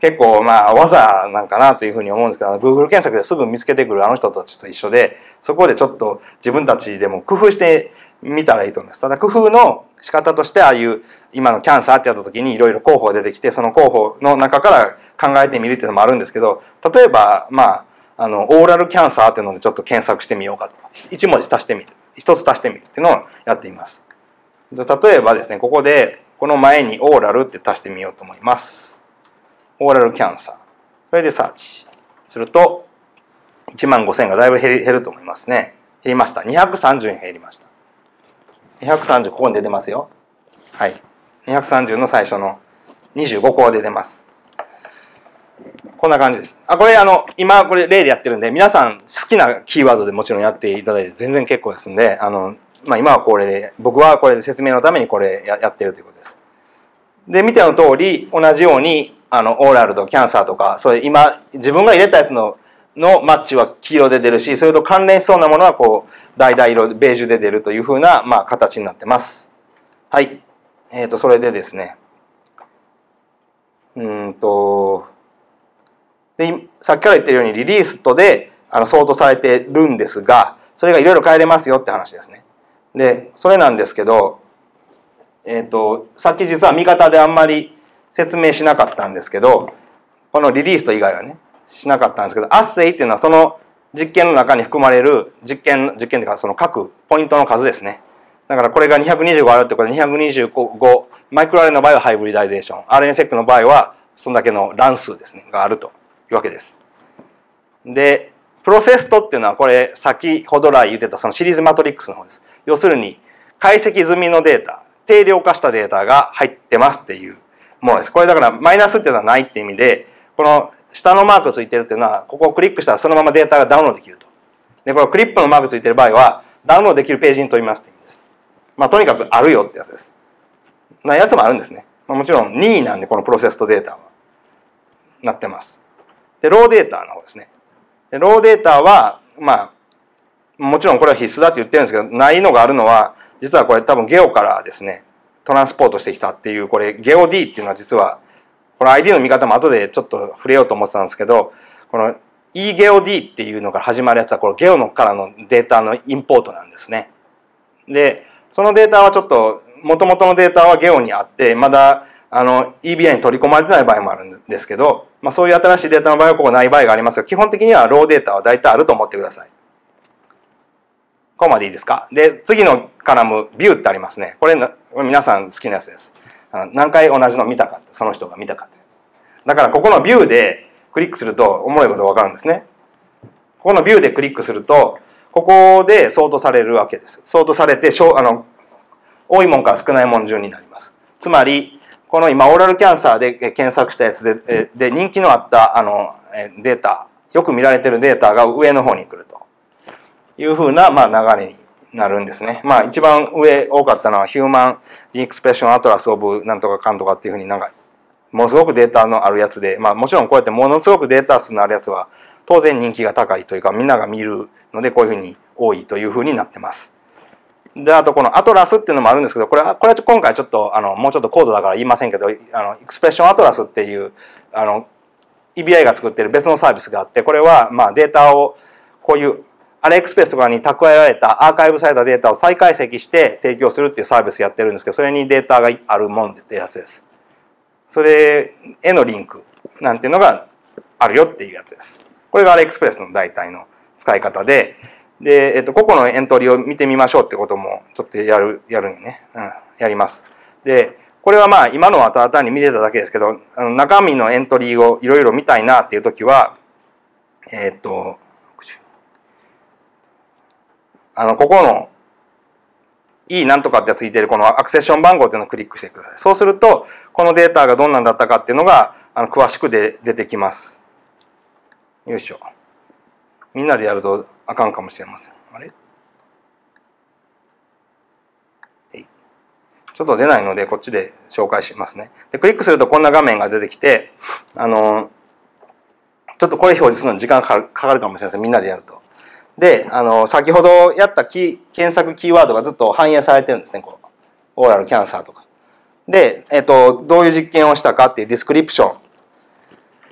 結構まあ技なんかなというふうに思うんですけど、Google 検索ですぐ見つけてくるあの人たちと一緒で、そこでちょっと自分たちでも工夫してみたらいいと思います。ただ工夫の仕方として、ああいう今のキャンサーってやった時にいろいろ候補が出てきて、その候補の中から考えてみるっていうのもあるんですけど、例えばまああのオーラルキャンサーっていうのでちょっと検索してみようかとか、一文字足してみる、一つ足してみるっていうのをやってみます。例えばですね、ここでこの前にオーラルって足してみようと思います。オーラルキャンサー。それでサーチすると、いちまんごせんがだいぶ減る、減ると思いますね。減りました。にひゃくさんじゅうえん減りました。にひゃくさんじゅう、ここに出てますよ。はい。にひゃくさんじゅうの最初のにじゅうごこが出てます。こんな感じです。あ、これあの、今これ例でやってるんで、皆さん好きなキーワードでもちろんやっていただいて全然結構ですんで、あの、まあ今はこれで、僕はこれで説明のためにこれや、やってるということです。で、見ての通り、同じように、あの、オーラルとキャンサーとか、それ今、自分が入れたやつの、のマッチは黄色で出るし、それと関連しそうなものはこう、橙色、ベージュで出るというふうな、まあ、形になってます。はい。えっと、それでですね、うんと、で、さっきから言ってるようにリリーストで、あの、ソートされてるんですが、それがいろいろ変えれますよって話ですね。で、それなんですけど、えっと、さっき実は見方であんまり説明しなかったんですけど、このリリースト以外はね、しなかったんですけど、アッセイっていうのはその実験の中に含まれる実験、実験というかその各ポイントの数ですね。だからこれがにひゃくにじゅうごあるってことでにひゃくにじゅうご、マイクロアレイの場合はハイブリダイゼーション、アールエヌエスエック の場合はそんだけの乱数ですね、があるというわけです。で、プロセストっていうのはこれ先ほど来言ってたそのシリーズマトリックスの方です。要するに解析済みのデータ、定量化したデータが入ってますっていうものです。これだからマイナスっていうのはないって意味で、この下のマークついてるっていうのは、ここをクリックしたらそのままデータがダウンロードできると。で、これクリップのマークついてる場合は、ダウンロードできるページに飛びますって意味です。まあ、とにかくあるよってやつです。なやつもあるんですね。まあ、もちろん任意なんで、このプロセストデータは。なってます。で、ローデータの方ですね。で、ローデータは、まあ、もちろんこれは必須だって言ってるんですけど、ないのがあるのは、実はこれ多分ゲオからですね、トランスポートしてきたっていう、これゲオ D っていうのは実は、この アイディー の見方も後でちょっと触れようと思ってたんですけど、この イーゲオ ディー っていうのが始まるやつは、これゲオのからのデータのインポートなんですね。で、そのデータはちょっと、元々のデータはゲオにあって、まだ、あの、イービーアイ に取り込まれてない場合もあるんですけど、まあそういう新しいデータの場合はここない場合がありますが、基本的にはローデータは大体あると思ってください。ここまでいいですか？で、次のカラム、ビューってありますね。これ、これ皆さん好きなやつです。あの何回同じの見たかって、その人が見たかってやつ。だからここのビューでクリックするとおもろいことがわかるんですね。ここのビューでクリックすると、ここでソートされるわけです。ソートされて、あの、多いもんから少ないもん順になります。つまり、この今、オーラルキャンサーで検索したやつで、で人気のあったあのデータ、よく見られてるデータが上の方に来るというふうな、まあ、流れになるんですね。まあ、一番上多かったのは、ヒューマン・ジン・エクスプレッション・アトラス・オブ・なんとかかんとかっていうふうになんか、ものすごくデータのあるやつで、まあ、もちろんこうやってものすごくデータ数のあるやつは、当然人気が高いというか、みんなが見るので、こういうふうに多いというふうになってます。で、あとこのアトラスっていうのもあるんですけど、これは、これは今回ちょっと、あの、もうちょっと高度だから言いませんけど、あの、エクスプレッションアトラスっていう、あの、イービーアイ が作っている別のサービスがあって、これは、まあデータを、こういう、アレエクスプレスとかに蓄えられた、アーカイブされたデータを再解析して提供するっていうサービスやってるんですけど、それにデータがあるもんでってやつです。それへのリンクなんていうのがあるよっていうやつです。これがアレエクスプレスの大体の使い方で、で、えっと、個々のエントリーを見てみましょうってこともちょっとやる、やるんね。うん、やります。で、これはまあ今のはただ単に見てただけですけど、あの中身のエントリーをいろいろ見たいなっていうときは、えっと、あの、ここの E なんとかってついてるこのアクセッション番号っていうのをクリックしてください。そうすると、このデータがどんなんだったかっていうのが、あの、詳しくで出てきます。よいしょ。みんなでやるとあかんかもしれません。あれ？ちょっと出ないので、こっちで紹介しますね。で、クリックするとこんな画面が出てきて、あの、ちょっとこれ表示するのに時間かかるかもしれません。みんなでやると。で、あの、先ほどやったキー検索キーワードがずっと反映されてるんですね、こう。オーラルキャンサーとか。で、えっと、どういう実験をしたかっていうディスクリプション。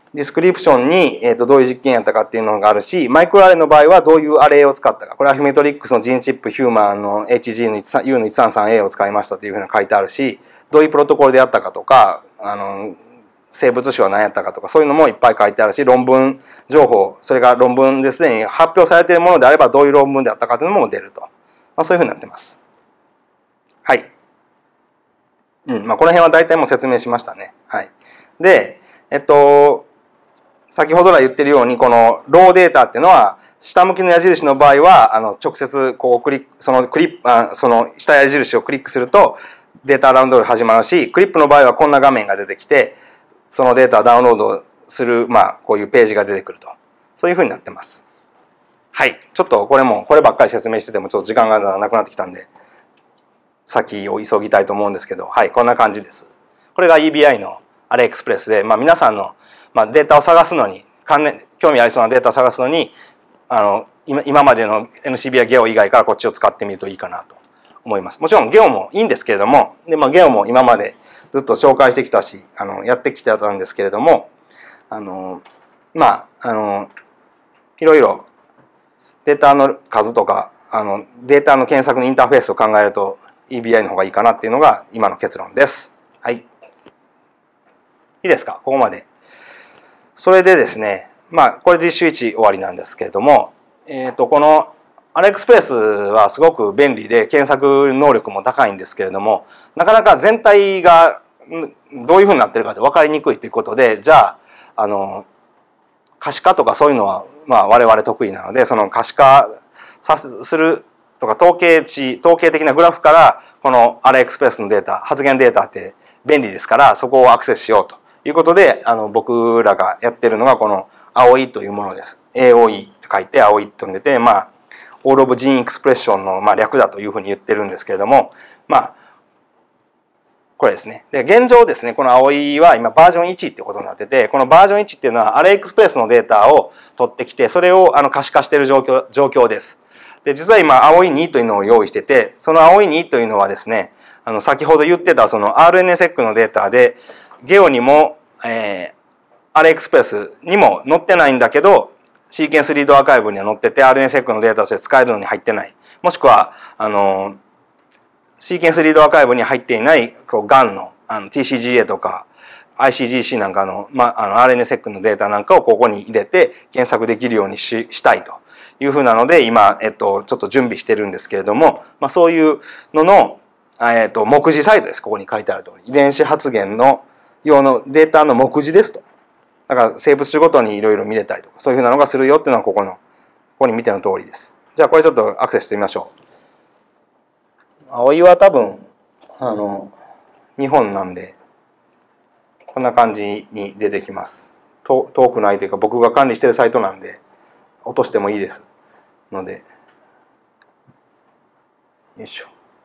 ディスクリプションに、えー、とどういう実験やったかっていうのがあるし、マイクロアレイの場合はどういうアレイを使ったか。これはアフィメトリックスのジーンチップヒューマンの エイチジー の ユー の いちさんさんエー を使いましたっていうふうに書いてあるし、どういうプロトコルでやったかとか、あの生物種は何やったかとか、そういうのもいっぱい書いてあるし、論文情報、それが論文ですでに発表されているものであればどういう論文であったかというのも出ると。まあ、そういうふうになってます。はい。うん、まあこの辺は大体もう説明しましたね。はい。で、えっと、先ほど来言ってるように、このローデータっていうのは、下向きの矢印の場合は、あの、直接、こう、クリック、そのクリップ、あその下矢印をクリックすると、データダウンロード始まるし、クリップの場合はこんな画面が出てきて、そのデータをダウンロードする、まあ、こういうページが出てくると。そういうふうになってます。はい。ちょっとこれも、こればっかり説明してても、ちょっと時間がなくなってきたんで、先を急ぎたいと思うんですけど、はい、こんな感じです。これが イービーアイ のアレイエクスプレスで、まあ、皆さんの、まあ、データを探すのに、関連、興味ありそうなデータを探すのに、あの、今今までの エヌシービー や ゲオ 以外からこっちを使ってみるといいかなと思います。もちろん ゲオ もいいんですけれども、で、まあ、ゲオ も今までずっと紹介してきたし、あの、やってきてたんですけれども、あの、まあ、あの、いろいろデータの数とか、あの、データの検索のインターフェースを考えると イービーアイ の方がいいかなっていうのが今の結論です。はい。いいですか？ここまで。それでですね、まあ、これ実習いち終わりなんですけれども、えっと、このアレイエクスプレスはすごく便利で検索能力も高いんですけれども、なかなか全体がどういうふうになってるかって分かりにくいということで、じゃあ、あの、可視化とかそういうのは、まあ、我々得意なので、その可視化さするとか統計値、統計的なグラフから、このアレイエクスプレスのデータ、発言データって便利ですから、そこをアクセスしようということで、あの、僕らがやってるのがこの青いというものです。エーオーイー って書いて青いと出て、まあ、All of Gene Expression の、まあ、略だというふうに言ってるんですけれども、まあ、これですね。で、現状ですね、この青いは今バージョンいちっていうことになってて、このバージョンいちっていうのはアレイエクスプレスのデータを取ってきて、それをあの可視化している状況、状況です。で、実は今青いにというのを用意してて、その青いにというのはですね、あの、先ほど言ってたその アールエヌエーセック のデータで、ゲオにも、えー、アレイエクスプレスにも載ってないんだけど、シーケンスリードアーカイブには載ってて、アールエヌエーセック のデータとして使えるのに入ってない。もしくは、あの、シーケンスリードアーカイブに入っていない、こう、ガン の、あの、ティーシージーエー とか、アイシージーシー なんかの、まあ、あの、アールエヌエーセック のデータなんかをここに入れて検索できるようにし、したいというふうなので、今、えっと、ちょっと準備してるんですけれども、まあ、そういうのの、えっと、目次サイトです。ここに書いてある通り。遺伝子発現の用のデータの目次ですと。だから、生物種ごとにいろいろ見れたりとか、そういうふうなのがするよっていうのは、ここの、ここに見ての通りです。じゃあ、これちょっとアクセスしてみましょう。青いは多分、あの、日本なんで、こんな感じに出てきます。遠くないというか、僕が管理してるサイトなんで、落としてもいいです。ので、よいしょ。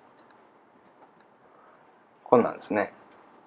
こんなんですね。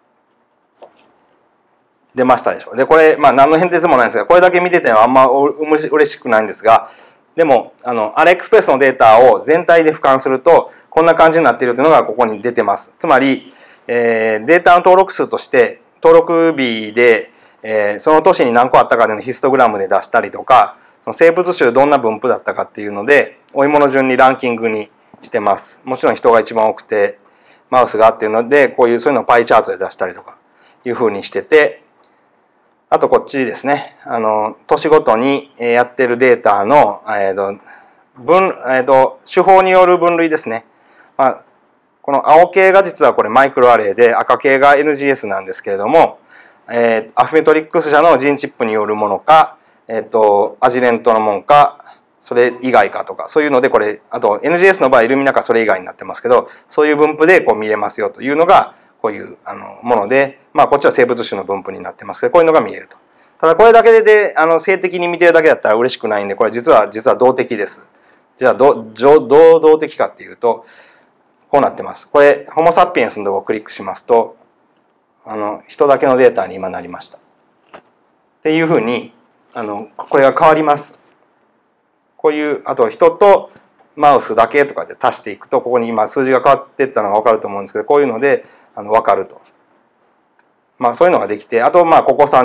出ましたでしょ。で、これ、まあ何の変哲もないんですが、これだけ見ててはあんま嬉しくないんですが、でも、あの、アレイエクスプレスのデータを全体で俯瞰すると、こんな感じになっているというのがここに出てます。つまり、えー、データの登録数として、登録日で、えー、その年に何個あったかでのヒストグラムで出したりとか、その生物種どんな分布だったかっていうので、追い物順にランキングにしてます。もちろん人が一番多くて、マウスがっていうので、こういうそういうのをパイチャートで出したりとか、いうふうにしてて、あとこっちですね、あの、年ごとにやってるデータの、えっと、分、えっと、手法による分類ですね。まあ、この青系が実はこれマイクロアレイで、赤系が エヌジーエス なんですけれども、えー、アフメトリックス社のジンチップによるものか、えっと、アジレントのものか、それ以外かとか、そういうのでこれ、あと エヌジーエス の場合イルミナかそれ以外になってますけど、そういう分布でこう見れますよというのが、こういうあのもので、まあこっちは生物種の分布になってますけど、こういうのが見えると。ただこれだけで、あの、性的に見てるだけだったら嬉しくないんで、これ実は、実は動的です。じゃあ、ど、どう動的かっていうと、こうなってます。これ、ホモサピエンスのとこをクリックしますと、あの、人だけのデータに今なりました。っていうふうに、あの、これが変わります。こういう、あと人とマウスだけとかで足していくと、ここに今数字が変わっていったのが分かると思うんですけど、こういうので、あの、分かると。まあそういうのができて、あとまあここさん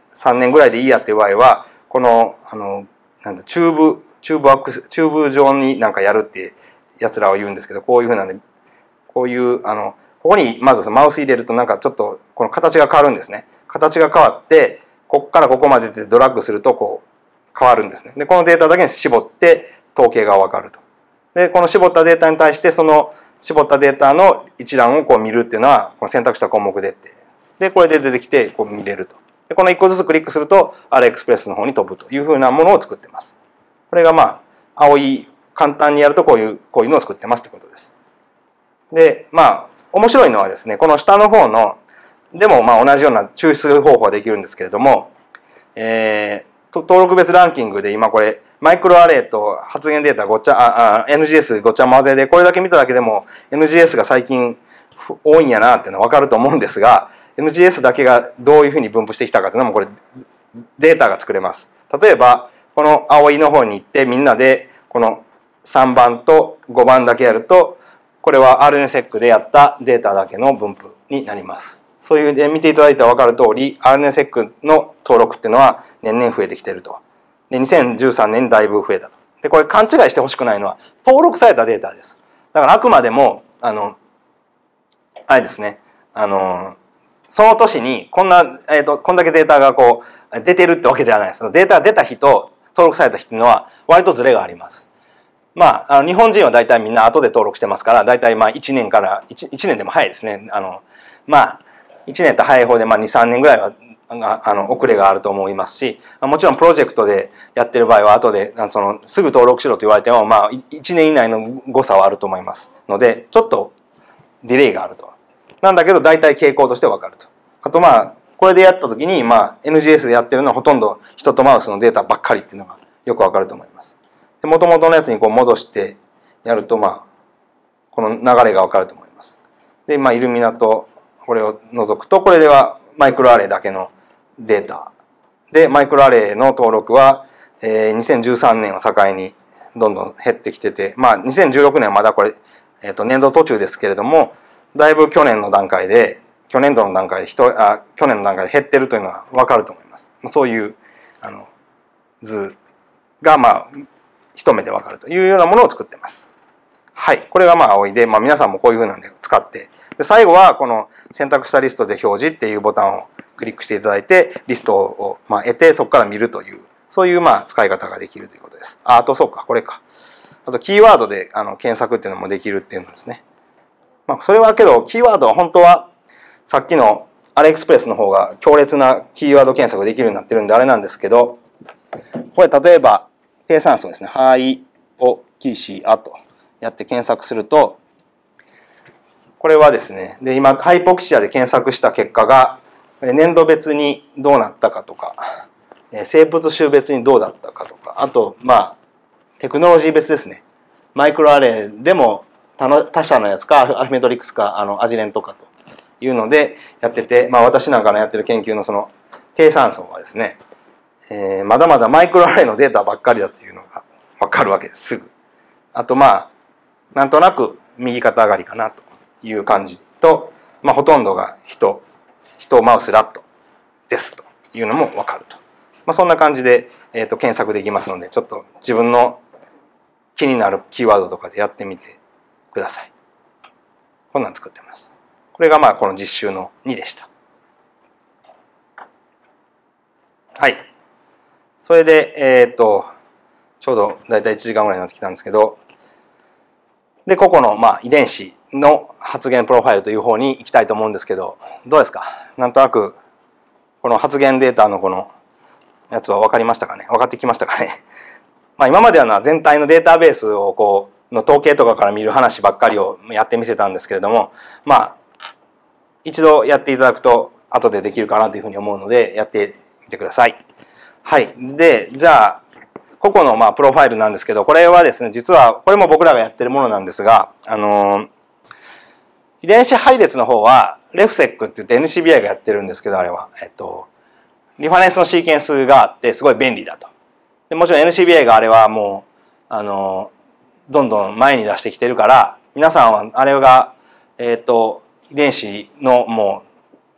さんねんぐらいでいいやっていう場合はこのあのなんだチューブチューブアックスチューブ状になんかやるってやつらを言うんですけど、こういうふうなんでこういうあのここにまずマウス入れるとなんかちょっとこの形が変わるんですね。形が変わってここからここまででドラッグするとこう変わるんですね。でこのデータだけに絞って統計が分かると。でこの絞ったデータに対してその絞ったデータの一覧をこう見るっていうのはこの選択した項目でってでこれで出てきてこう見れると。でこのいっこずつクリックすると アールエクスプレスの方に飛ぶというふうなものを作ってます。これがまあ青い簡単にやるとこういうこういうのを作ってますってことです。でまあ面白いのはですね、この下の方のでもまあ同じような抽出方法ができるんですけれども、えー、登録別ランキングで今これマイクロアレイと発言データごちゃああ エヌジーエス ごちゃ混ぜでこれだけ見ただけでも エヌジーエス が最近多いんやなっていうのは分かると思うんですが、 エヌジーエス だけがどういうふうに分布してきたかっていうのもこれデータが作れます。例えばこの青いの方に行ってみんなでこのさんばんとごばんだけやるとこれは アールエヌセック でやったデータだけの分布になります。そういうで見ていただいたら分かる通り アールエヌセック の登録っていうのは年々増えてきていると。でにせんじゅうさんねんにだいぶ増えたと。でこれ勘違いしてほしくないのは登録されたデータです。だからあくまでもあのあれですね、あのその年にこんな、えーと、こんだけデータがこう出てるってわけじゃないです。データが出た日と登録された日っていうのは割とズレがあります。まあ、あの日本人は大体みんな後で登録してますから大体まあいちねんから 1, いちねんでも早いですね。あのまあいちねんって早い方でまあにさんねんぐらいはあの遅れがあると思いますし、もちろんプロジェクトでやってる場合は後でそのすぐ登録しろと言われてもまあいちねん以内の誤差はあると思いますのでちょっとディレイがあると。なんだけど大体傾向として分かると。あとまあこれでやった時にまあ エヌジーエス でやってるのはほとんど人とマウスのデータばっかりっていうのがよく分かると思います。もともとのやつにこう戻してやるとまあこの流れが分かると思います。でまあイルミナとこれを除くとこれではマイクロアレイだけのデータでマイクロアレイの登録はにせんじゅうさんねんを境にどんどん減ってきてて、まあにせんじゅうろくねんはまだこれ、えー、と年度途中ですけれどもだいぶ去年の段階で去年度の段階で人あ去年の段階で減ってるというのは分かると思います。そういうあの図がまあ一目で分かるというようなものを作ってます。はい、これがまあ青いで、まあ、皆さんもこういうふうなんで使ってで最後はこの選択したリストで表示っていうボタンをクリックしていただいてリストをまあ得てそこから見るというそういうまあ使い方ができるということです。あ、あとそうかこれかあとキーワードであの検索っていうのもできるっていうのですね。まあ、それはけどキーワードは本当はさっきのアレエクスプレスの方が強烈なキーワード検索できるようになってるんであれなんですけど、これ例えば低酸素ですね、ハイオキシアとやって検索するとこれはですね、で今ハイポキシアで検索した結果が年度別にどうなったかとか生物種別にどうだったかとか、あとまあテクノロジー別ですね、マイクロアレイでも他社のやつかアルフィメトリックスかあのアジレンとかというのでやってて、まあ、私なんかのやってる研究のその低酸素はですね、えー、まだまだマイクロアレイのデータばっかりだというのが分かるわけですすぐ。あとまあなんとなく右肩上がりかなという感じと、まあ、ほとんどが人人マウスラットですというのも分かると、まあ、そんな感じで、えー、と検索できますのでちょっと自分の気になるキーワードとかでやってみてください。こんなん作ってます。これがまあこの実習のにでした。はい。それでえっとちょうどだいたいいちじかんぐらいになってきたんですけど、でここのまあ遺伝子の発現プロファイルという方に行きたいと思うんですけど、どうですか？なんとなくこの発現データのこのやつは分かりましたかね？分かってきましたかね？まあ今までは全体のデータベースをこうの統計とかから見る話ばっかりをやってみせたんですけれども、まあ一度やっていただくと後でできるかなというふうに思うのでやってみてください。はい。で、じゃあ個々のまあプロファイルなんですけど、これはですね実はこれも僕らがやってるものなんですが、あの遺伝子配列の方はレフセックって言って エヌシービーアイ がやってるんですけど、あれはえっとリファレンスのシーケンスがあってすごい便利だと。でもちろん エヌシービーアイ があれはもうあのどんどん前に出してきてるから皆さんはあれがえっと遺伝子のもう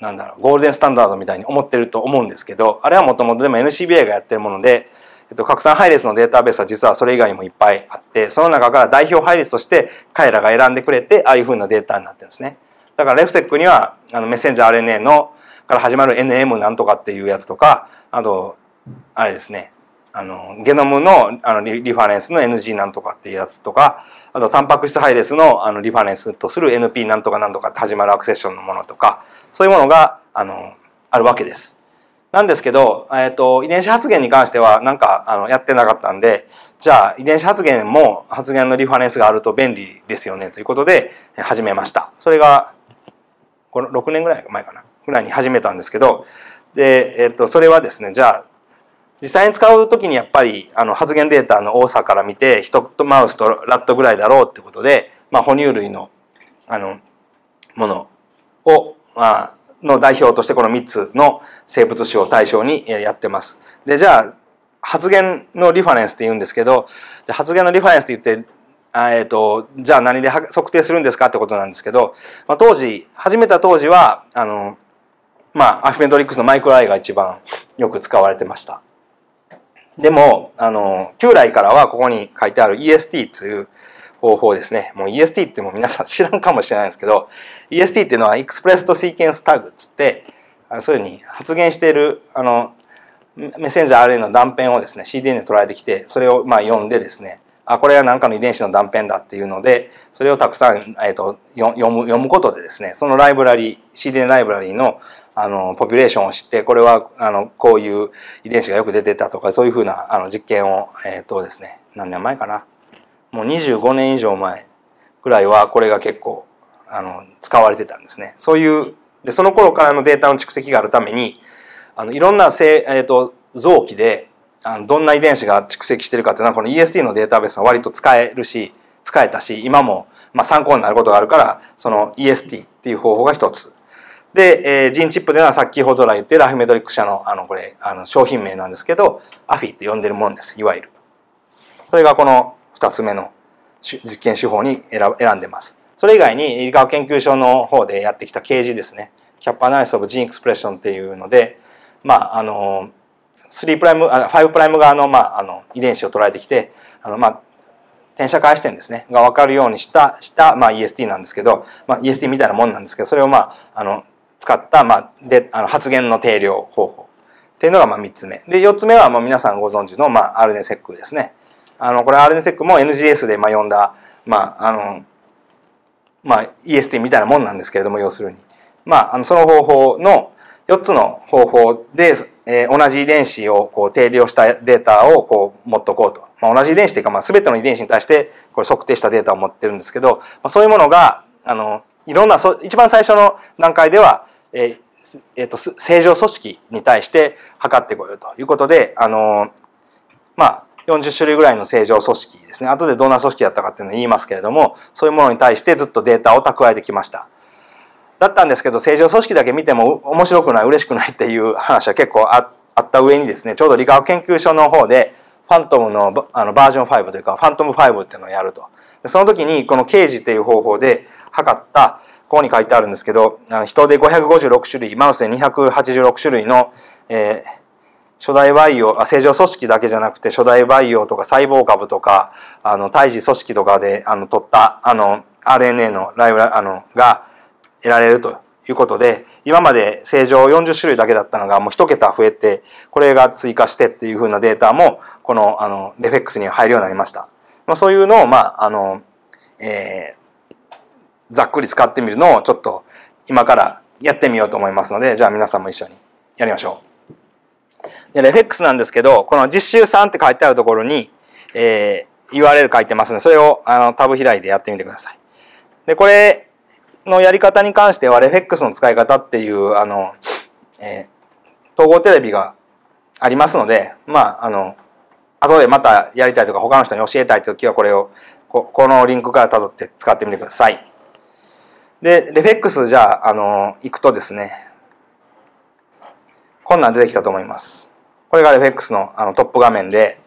なんだろう、ゴールデンスタンダードみたいに思ってると思うんですけど、あれはもともとでも エヌシービーアイ がやってるもので、えっと、拡散配列のデータベースは実はそれ以外にもいっぱいあって、その中から代表配列として彼らが選んでくれて、ああいう風なデータになってるんですね。だからレフセックにはあのメッセンジャー アールエヌエー のから始まる エヌエム なんとかっていうやつとか、あとあれですね、あのゲノムのあの リ, リファレンスの エヌジー なんとかっていうやつとか、あとタンパク質配列のあのリファレンスとする エヌピー なんとかなんとかって始まるアクセッションのものとか、そういうものがあのあるわけです。なんですけど、えー、と遺伝子発現に関してはなんかあのやってなかったんで、じゃあ遺伝子発現も発現のリファレンスがあると便利ですよねということで始めました。それがこのろくねんぐらい前かなぐらいに始めたんですけど、で、えー、とそれはですね、じゃあ実際に使うときにやっぱりあの発現データの多さから見て人とマウスとラットぐらいだろうってことで、まあ、哺乳類のあのものを、まあ、の代表としてこのみっつの生物種を対象にやってます。で、じゃあ発現のリファレンスって言うんですけど、発現のリファレンスって言って、えー、とじゃあ何で測定するんですかってことなんですけど、まあ、当時始めた当時はあのまあアフィメトリックスのマイクロアイが一番よく使われてました。でもあの旧来からはここに書いてある イーエスティー という方法ですね。もう イーエスティー ってもう皆さん知らんかもしれないんですけど、 イーエスティー っていうのは Expressed Sequence Tag っつって、そういうふうに発現しているあのメッセンジャー アールエヌエー の断片をですね シーディーエヌエー で捉えてきて、それをまあ読んでですね、あこれは何かの遺伝子の断片だっていうので、それをたくさん、えー、と読む読むことでですね、そのライブラリ シーディーエヌエー ライブラリのあのポピュレーションを知って、これはあのこういう遺伝子がよく出てたとか、そういうふうなあの実験をえっ、とですね、何年前かな、もうにじゅうごねん以上前ぐらいはこれが結構あの使われてたんですね。そういうでその頃からのデータの蓄積があるために、あのいろんなせ、えー、と臓器であのどんな遺伝子が蓄積しているかっていうのはこの イーエスティー のデータベースは割と使えるし使えたし、今もまあ参考になることがあるから、その イーエスティー っていう方法が一つで、えー、ジンチップでは先ほど来言っているアフィメトリック社のあのこれあの商品名なんですけど、アフィって呼んでるもんです、いわゆる。それがこのふたつめの実験手法に選んでます。それ以外に理化学研究所の方でやってきたケージですね、キャップアナリシスオブジーンエクスプレッションっていうので、まああのスリープライム、あファイブプライム側のまああの遺伝子を捉えてきて、あのまあ転写回視点ですねが分かるようにしたしたまあ イーエスティー なんですけど、まあ イーエスティー みたいなもんなんですけど、それをまああの使ったまあであの発現の定量方法っていうのがまあみっつめで、よっつめはもう皆さんご存知のまあ アールエヌエー セックですね。あのこれ アールエヌエー セックも エヌジーエス でまあ読んだまああのまあ イーエスティー みたいなもんなんですけれども、要するにまああのその方法のよっつの方法で、えー、同じ遺伝子をこう定量したデータをこう持っとこうと、まあ、同じ遺伝子というか、まあ、全ての遺伝子に対してこれ測定したデータを持ってるんですけど、まあ、そういうものがあのいろんなそ一番最初の段階では、えーえー、と正常組織に対して測ってこようということで、あのまあよんじゅっしゅるいぐらいの正常組織ですね、後でどんな組織だったかっていうのを言いますけれども、そういうものに対してずっとデータを蓄えてきました。だったんですけど、正常組織だけ見ても面白くない、嬉しくないっていう話は結構あった上にですね、ちょうど理化学研究所の方でファントムのあのバージョンファイブというかファントムファイブっていうのをやると。その時にこのケージっていう方法で測った、ここに書いてあるんですけど、人でごひゃくごじゅうろくしゅるい、マウスでにひゃくはちじゅうろくしゅるいの、えー、初代培養、あ正常組織だけじゃなくて初代培養とか細胞株とかあの胎児組織とかであの取ったあの アールエヌエー のライブラあのが得られるということで、今まで正常よんじゅっしゅるいだけだったのがもう一桁増えて、これが追加してっていう風なデータもこのあのレフェックスに入るようになりました。まあ、そういうのをまああの、えー、ざっくり使ってみるのをちょっと今からやってみようと思いますので、じゃあ皆さんも一緒にやりましょう。でレフェックスなんですけど、この実習さんって書いてあるところに、えー、ユーアールエル 書いてますので、それをあのタブ開いてやってみてください。でこれのやり方に関してはレフェックスの使い方っていうあの、えー、統合テレビがありますので、まああの後でまたやりたいとか他の人に教えたいときはこれを こ, このリンクから辿って使ってみてください。でレフェックスじゃああの行くとですね、こんなん出てきたと思います。これがレフェックスのあのトップ画面で、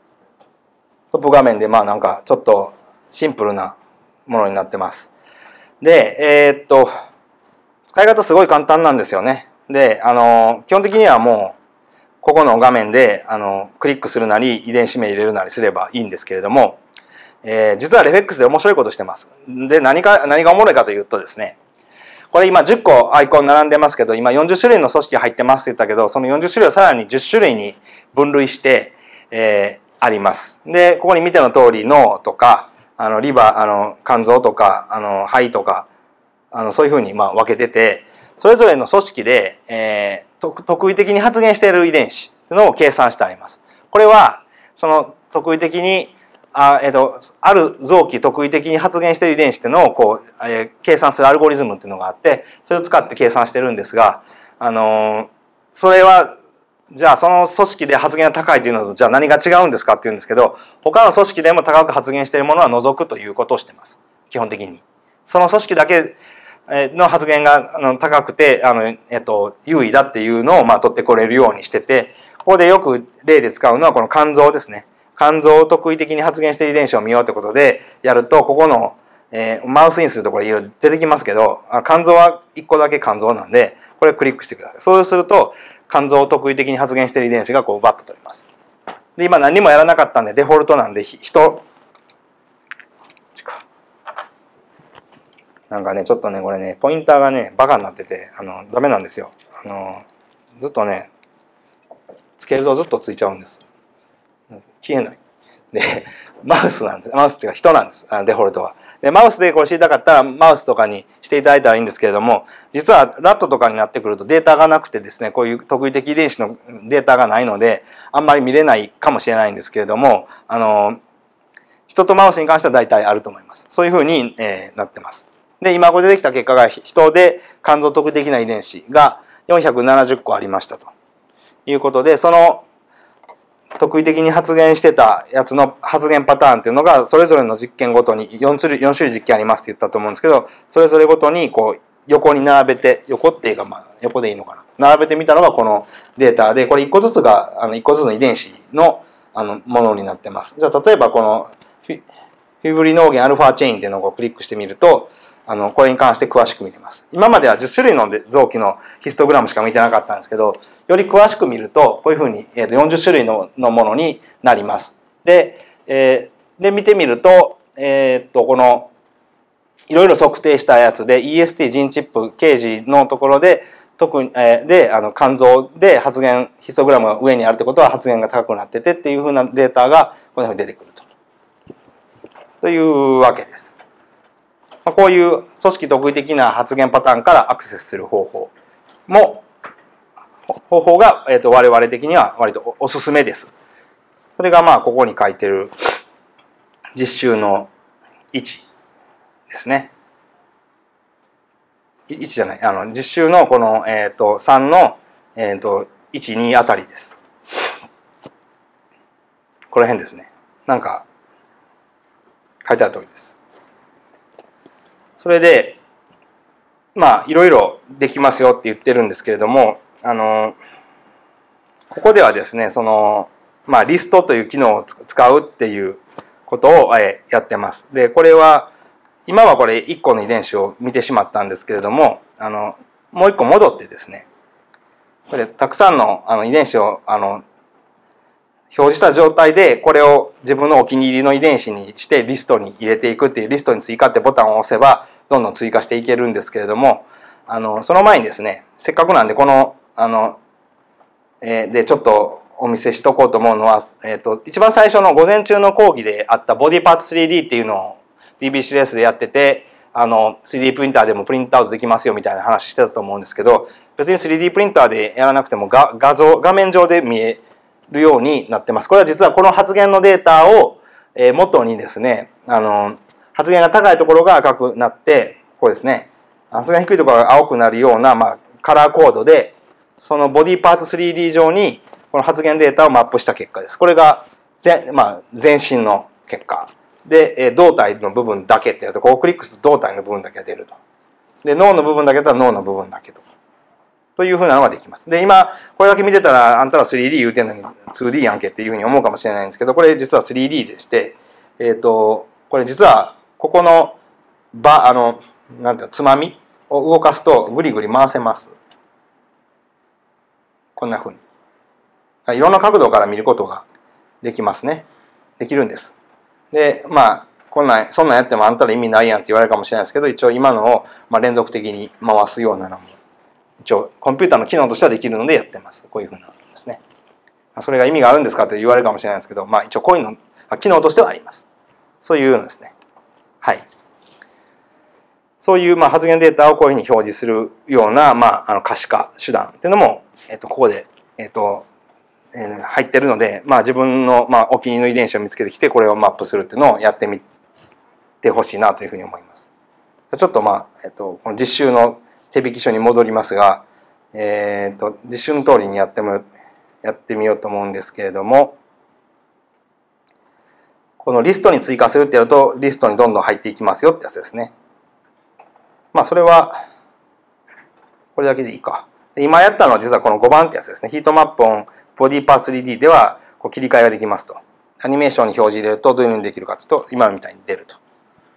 トップ画面でまあなんかちょっとシンプルなものになってます。 で、えー、っと、使い方すごい簡単なんですよね。で、あの、基本的にはもう、ここの画面で、あの、クリックするなり、遺伝子名入れるなりすればいいんですけれども、えー、実はレフェックスで面白いことしてます。で、何か、何がおもろいかというとですね、これ今じゅっこアイコン並んでますけど、今よんじゅっしゅるいの組織入ってますって言ったけど、そのよんじゅっしゅるいをさらにじゅっしゅるいに分類して、えー、あります。で、ここに見ての通り脳とか、あの、リバー、あの、肝臓とか、あの、肺とか、あの、そういうふうにまあ分けてて、それぞれの組織で、えー、特異的に発現している遺伝子というのを計算してあります。これは、その特異的にあ, えっと、ある臓器特異的に発現している遺伝子っていうのをこう、えー、計算するアルゴリズムっていうのがあって、それを使って計算してるんですが、あのー、それはじゃあその組織で発現が高いというのとじゃあ何が違うんですかっていうんですけど、他の組織でも高く発現しているものは除くということをしてます。基本的にその組織だけの発言が高くてあの、えっと、優位だっていうのをまあ取ってこれるようにしてて、ここでよく例で使うのはこの肝臓ですね。肝臓を特異的に発現している遺伝子を見ようってことでやると、ここの、えー、マウスインするところいろいろ出てきますけど、肝臓はいっこだけ肝臓なんで、これクリックしてください。そうすると、肝臓を特異的に発現している遺伝子がこうバッと取ります。で、今何もやらなかったんで、デフォルトなんで、人、なんかね、ちょっとね、これね、ポインターがね、バカになってて、あの、ダメなんですよ。あの、ずっとね、つけるとずっとついちゃうんです。消えない。で、マウスなんです。マウスっていうか人なんです。デフォルトは。で、マウスでこれ知りたかったらマウスとかにしていただいたらいいんですけれども、実はラットとかになってくるとデータがなくてですね、こういう特異的遺伝子のデータがないので、あんまり見れないかもしれないんですけれども、あの、人とマウスに関しては大体あると思います。そういうふうに、えー、なってます。で、今これでできた結果が人で肝臓特異的な遺伝子がよんひゃくななじゅっこありましたということで、その特異的に発現してたやつの発現パターンっていうのがそれぞれの実験ごとによん種類、よん種類実験ありますって言ったと思うんですけど、それぞれごとにこう横に並べて、横っていうかまあ横でいいのかな、並べてみたのがこのデータで、これいっこずつがあのいっこずつの遺伝子のあのものになってます。じゃあ例えばこのフィブリノーゲンアルファチェインっていうのをクリックしてみると、あのこれに関して詳しく見れます。今まではじゅっしゅるいの臓器のヒストグラムしか見てなかったんですけど、より詳しく見るとこういうふうに、えー、とよんじゅっしゅるいののものになります。で、えー、で見てみると、えー、っとこのいろいろ測定したやつで イーエスティー ジンチップケージのところで特に、えー、であの肝臓で発現ヒストグラムが上にあるってことは発現が高くなっててっていうふうなデータがこのように出てくるとというわけです。こういう組織特異的な発現パターンからアクセスする方法も方法が、えー、と我々的には割とおすすめです。それがまあここに書いてる実習のいちですね。いちじゃない、あの実習のこの、えー、とさんの、えー、といち、にあたりです。この辺ですね。なんか書いてある通りです。それでまあいろいろできますよって言ってるんですけれども、あのここではですね、そのまあリストという機能を使うっていうことをやってます。でこれは今はこれいっこの遺伝子を見てしまったんですけれども、あのもういっこ戻ってですね、これたくさんのあの遺伝子をあの表示した状態でこれを自分のお気に入りの遺伝子にしてリストに入れていくっていう、リストに追加ってボタンを押せばどんどん追加していけるんですけれども、あのその前にですね、せっかくなんでこのあの、えー、でちょっとお見せしとこうと思うのは、えー、と一番最初の午前中の講義であったボディパーツ スリーディー っていうのを ディービーシーエス でやってて、あの スリーディー プリンターでもプリントアウトできますよみたいな話してたと思うんですけど、別に スリーディー プリンターでやらなくても画画像画面上で見えるようになってます。これは実はこの発言のデータを元にですね、あの発言が高いところが赤くなって、こうですね、発言が低いところが青くなるような、まあ、カラーコードでそのボディパーツ スリーディー 上にこの発言データをマップした結果です。これが全、まあ、全身の結果で、胴体の部分だけってやると、こうクリックすると胴体の部分だけが出ると。で、脳の部分だけだったら脳の部分だけと。というふうなのができます。で、今、これだけ見てたら、あんたら スリーディー 言うてんのに ツーディー やんけっていうふうに思うかもしれないんですけど、これ実は スリーディー でして、えっと、これ実は、ここの場、あの、 なんていうの、つまみを動かすとぐりぐり回せます。こんなふうに。いろんな角度から見ることができますね。できるんです。で、まあ、こんなん、そんなんやってもあんたら意味ないやんって言われるかもしれないですけど、一応今のをまあ連続的に回すようなのも、一応コンピューターの機能としてはできるのでやってます。こういうふうなんですね。それが意味があるんですかって言われるかもしれないですけど、まあ一応こういうの、機能としてはあります。そういうのですね。はい。そういうまあ発言データをこういうふうに表示するような、まあ、あの可視化手段っていうのも、えっと、ここで、えっと、えー、入ってるので、まあ自分の、まあ、お気に入りの遺伝子を見つけてきて、これをマップするっていうのをやってみてほしいなというふうに思います。ちょっとまあ、えっと、この実習の手引き書に戻りますが、えっと、実習の通りにやっても、やってみようと思うんですけれども、このリストに追加するってやると、リストにどんどん入っていきますよってやつですね。まあ、それは、これだけでいいか。今やったのは実はこのごばんってやつですね。ヒートマップオンボディパー スリーディー ではこう切り替えができますと。アニメーションに表示入れるとどういうふうにできるかというと、今みたいに出ると。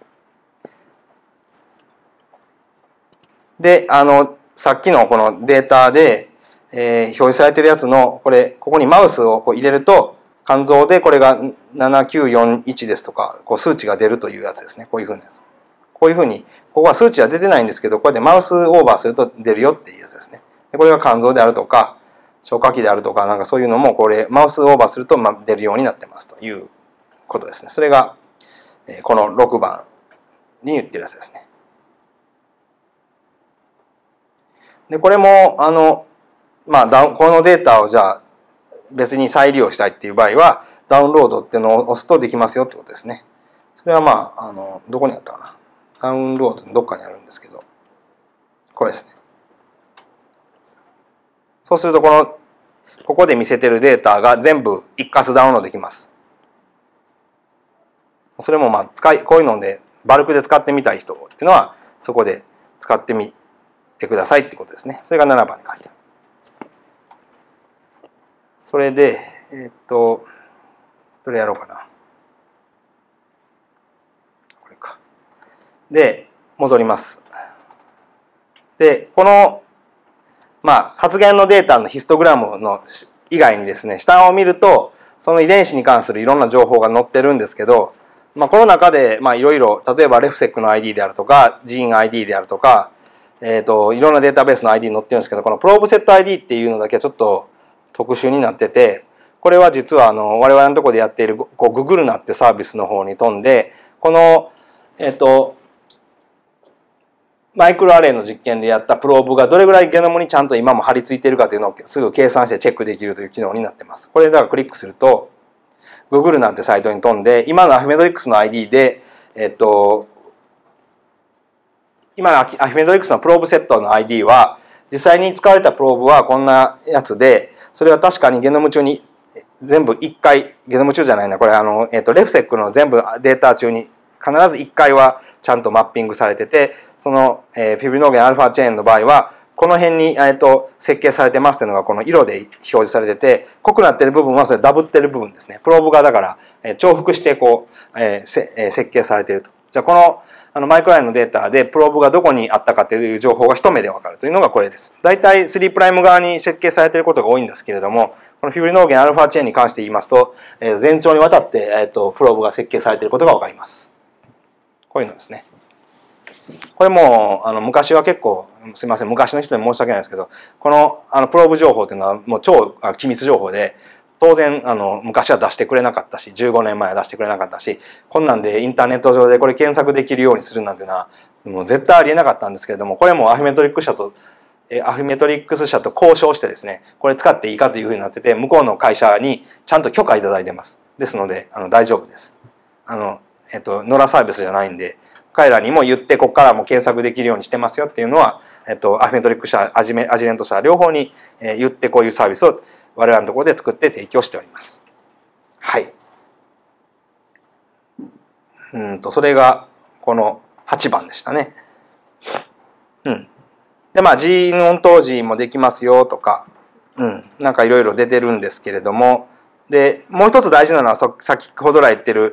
で、あの、さっきのこのデータで、えー、表示されてるやつの、これ、ここにマウスをこう入れると、肝臓でこれがななきゅうよんいちですとか、こう数値が出るというやつですね。こういうふうなやつ。こういうふうに、ここは数値は出てないんですけど、こうやってマウスオーバーすると出るよっていうやつですね。でこれが肝臓であるとか、消化器であるとか、なんかそういうのも、これ、マウスオーバーするとまあ出るようになってますということですね。それが、このろくばんに言ってるやつですね。で、これも、あの、まあ、このデータをじゃあ、別に再利用したいっていう場合は、ダウンロードっていうのを押すとできますよってことですね。それはまあ、あの、どこにあったかな。ダウンロードのどっかにあるんですけど、これですね。そうすると、この、ここで見せてるデータが全部一括ダウンロードできます。それもまあ、使い、こういうので、バルクで使ってみたい人っていうのは、そこで使ってみてくださいってことですね。それがななばんに書いてある。それで、えっと、どれやろうかな。これか。で、戻ります。で、この、まあ、発現のデータのヒストグラムの以外にですね、下を見ると、その遺伝子に関するいろんな情報が載ってるんですけど、まあ、この中で、まあ、いろいろ、例えばレフセックの アイディー であるとか、ジーン アイディー であるとか、えっと、いろんなデータベースの アイディー 載ってるんですけど、このプローブセット アイディー っていうのだけはちょっと特殊になってて、これは実はあの我々のところでやっているこう ググルナ ってサービスの方に飛んで、この、えっと、マイクロアレイの実験でやったプローブがどれぐらいゲノムにちゃんと今も貼り付いているかというのをすぐ計算してチェックできるという機能になっています。これだからクリックすると、ググルナ ってサイトに飛んで、今のアフィメトリックスの アイディー で、えっと、今のアフィメトリックスのプローブセットの アイディー は、実際に使われたプローブはこんなやつで、それは確かにゲノム中に全部いっかい、ゲノム中じゃないな、これあの、えっと、レフセックの全部データ中に必ずいっかいはちゃんとマッピングされてて、その、えー、フィブリノーゲンアルファチェーンの場合は、この辺に、えっと、設計されてますっていうのがこの色で表示されてて、濃くなってる部分はそれダブってる部分ですね。プローブがだから、えー、重複してこう、えーせえー、設計されていると。じゃあこの、あのマイクロラインのデータでプローブがどこにあったかという情報が一目でわかるというのがこれです。だいたいスリープライム側に設計されていることが多いんですけれども、このフィブリノーゲンアルファチェーンに関して言いますと、えー、全長にわたって、えー、とプローブが設計されていることがわかります。こういうのですね。これもあの昔は結構すみません昔の人に申し訳ないですけど、このあのプローブ情報というのはもう超機密情報で、当然あの昔は出してくれなかったし、じゅうごねんまえは出してくれなかったし、こんなんでインターネット上でこれ検索できるようにするなんていうのはもう絶対ありえなかったんですけれども、これもアフィメトリック社とアフィメトリックス社と交渉してですね、これ使っていいかというふうになってて、向こうの会社にちゃんと許可いただいてます。ですのであの大丈夫です。あのえっとノラサービスじゃないんで。彼らにも言って、ここからも検索できるようにしてますよっていうのは、えっと、アフィメトリック社、アジメ、アジレント社、両方に言って、こういうサービスを我々のところで作って提供しております。はい。うんと、それが、このはちばんでしたね。うん。で、まあ、ジーノントージーもできますよとか、うん。なんかいろいろ出てるんですけれども、で、もう一つ大事なのは、先ほど来言ってる、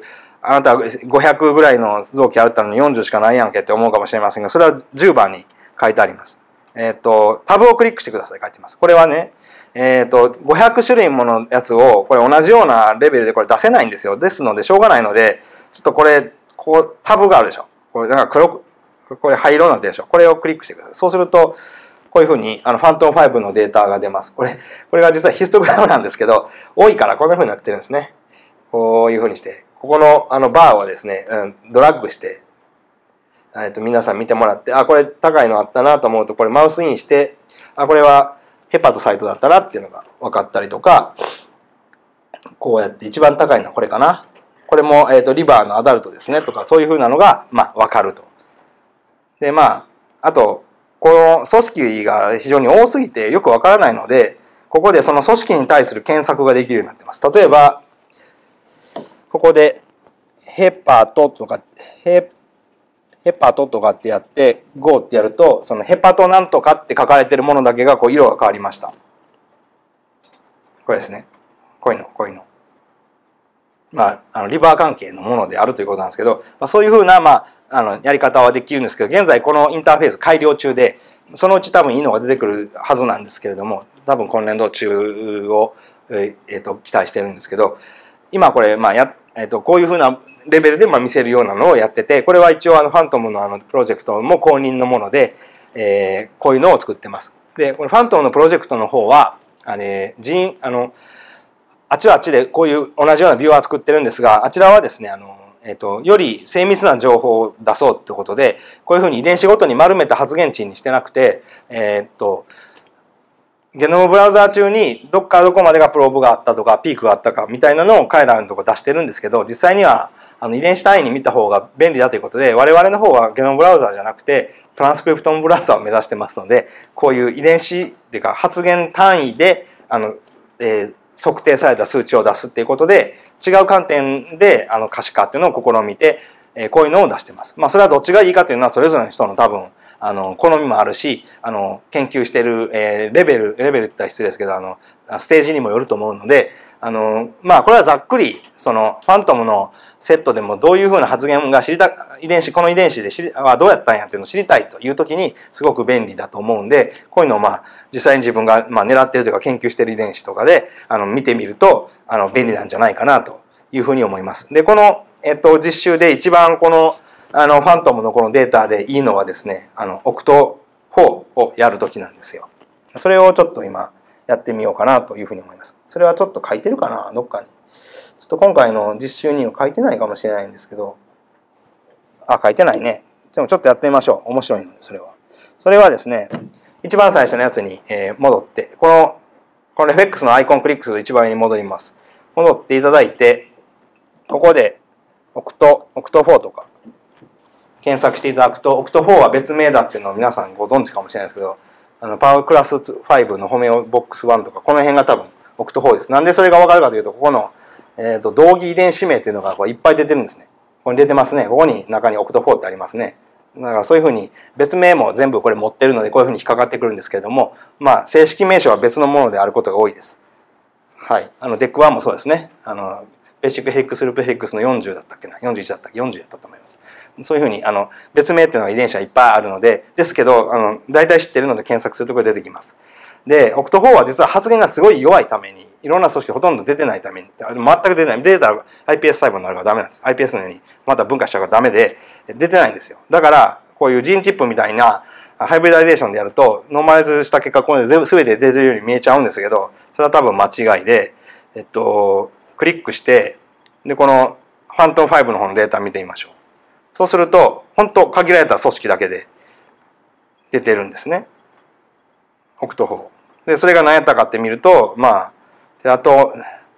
あなたごひゃくぐらいの臓器あったのによんじゅうしかないやんけって思うかもしれませんが、それはじゅうばんに書いてあります。えっと、タブをクリックしてください書いてます。これはね、えっと、ごひゃくしゅるいものやつを、これ同じようなレベルでこれ出せないんですよ。ですので、しょうがないので、ちょっとこれ、こう、タブがあるでしょ。これ、なんか黒く、これ灰色になってるでしょ。これをクリックしてください。そうすると、こういうふうに、あの、ファントムファイブのデータが出ます。これ、これが実はヒストグラムなんですけど、多いからこんなふうになってるんですね。こういうふうにして、ここの、あの、バーをですね、うん、ドラッグして、えっと、皆さん見てもらって、あ、これ高いのあったなと思うと、これマウスインして、あ、これはヘパトサイトだったなっていうのが分かったりとか、こうやって一番高いのはこれかな。これも、えっと、リバーのアダルトですねとか、そういうふうなのが、まあ、分かると。で、まあ、あと、この組織が非常に多すぎてよく分からないので、ここでその組織に対する検索ができるようになってます。例えば、ここで、ヘパトとか、ヘヘパトとかってやって、ゴーってやると、そのヘパトなんとかって書かれてるものだけがこう色が変わりました。これですね。こういうの、こういうの。まあ、あの、リバー関係のものであるということなんですけど、まあ、そういうふうな、まあ、あの、やり方はできるんですけど、現在このインターフェース改良中で、そのうち多分いいのが出てくるはずなんですけれども、多分今年度中を、えっと、期待してるんですけど、今これ、まあ、や、えっと、こういうふうなレベルでまあ見せるようなのをやってて、これは一応あのファントムのあのプロジェクトも公認のもので、えー、こういうのを作ってます。で、このファントムのプロジェクトの方は、あれ、人、あの、あっちはあっちでこういう同じようなビューアー作ってるんですが、あちらはですね、あの、えっと、より精密な情報を出そうってことで、こういうふうに遺伝子ごとに丸めた発現値にしてなくて、えー、っと、ゲノムブラウザー中にどっからどこまでがプローブがあったとかピークがあったかみたいなのを彼らのところ出してるんですけど、実際にはあの遺伝子単位に見た方が便利だということで、我々の方はゲノムブラウザーじゃなくてトランスクリプトムブラウザーを目指してますので、こういう遺伝子っていうか発現単位であの、えー、測定された数値を出すっていうことで、違う観点であの可視化っていうのを試みて、えー、こういうのを出してます。まあそれはどっちがいいかというのはそれぞれの人の多分あの好みもあるし、あの研究している、えー、レベルレベルって言ったら失礼ですけど、あのステージにもよると思うので、あのまあこれはざっくりそのファントムのセットでもどういうふうな発現が知りた遺伝子この遺伝子で知りはどうやったんやっていうのを知りたいという時にすごく便利だと思うんで、こういうのをまあ実際に自分がまあ狙っているというか研究している遺伝子とかであの見てみるとあの便利なんじゃないかなというふうに思います。でこの、えっと、実習で一番このあのファントムのこのデータでいいのはですね、あのオクトフォーをやるときなんですよ。それをちょっと今やってみようかなというふうに思います。それはちょっと書いてるかな、どっかに。ちょっと今回の実習には書いてないかもしれないんですけど、あ、書いてないね。でもちょっとやってみましょう。面白いので、それは。それはですね、一番最初のやつに戻って、この、この エフエックス のアイコンクリックすると一番上に戻ります。戻っていただいて、ここでオクト、オクトフォーとか、検索していただくと、オクトフォーは別名だっていうのを皆さんご存知かもしれないですけど、あのパワークラスファイブのホメオボックスワンとか、この辺が多分オクトフォーです。なんでそれがわかるかというと、ここの、えー、と同義遺伝子名というのがこういっぱい出てるんですね。ここに出てますね。ここに中にオクトフォーってありますね。だからそういうふうに別名も全部これ持ってるので、こういうふうに引っかかってくるんですけれども、まあ正式名称は別のものであることが多いです。はい。あの デックワン もそうですね。あのベーシックヘリックスループヘリックスのよんじゅうだったっけな、よんじゅういちだったっけ、よんじゅうだったと思います。そういうふうにあの別名っていうのが遺伝子がいっぱいあるので、ですけどあの大体知ってるので検索するところで出てきます。で、オクトフォーは実は発現がすごい弱いために、いろんな組織ほとんど出てないために、全く出てない。出たら アイピーエス 細胞になるからダメなんです。アイピーエス のようにまた分化しちゃうからダメで、出てないんですよ。だからこういうジーンチップみたいなハイブリダイゼーションでやると、ノーマライズした結果、これ全部全て出てるように見えちゃうんですけど、それは多分間違いで、えっと、クリックして、で、このファントムファイブの方のデータ見てみましょう。そうすると、本当限られた組織だけで出てるんですね。オクトフォー。で、それが何やったかって見ると、まあ、テラト、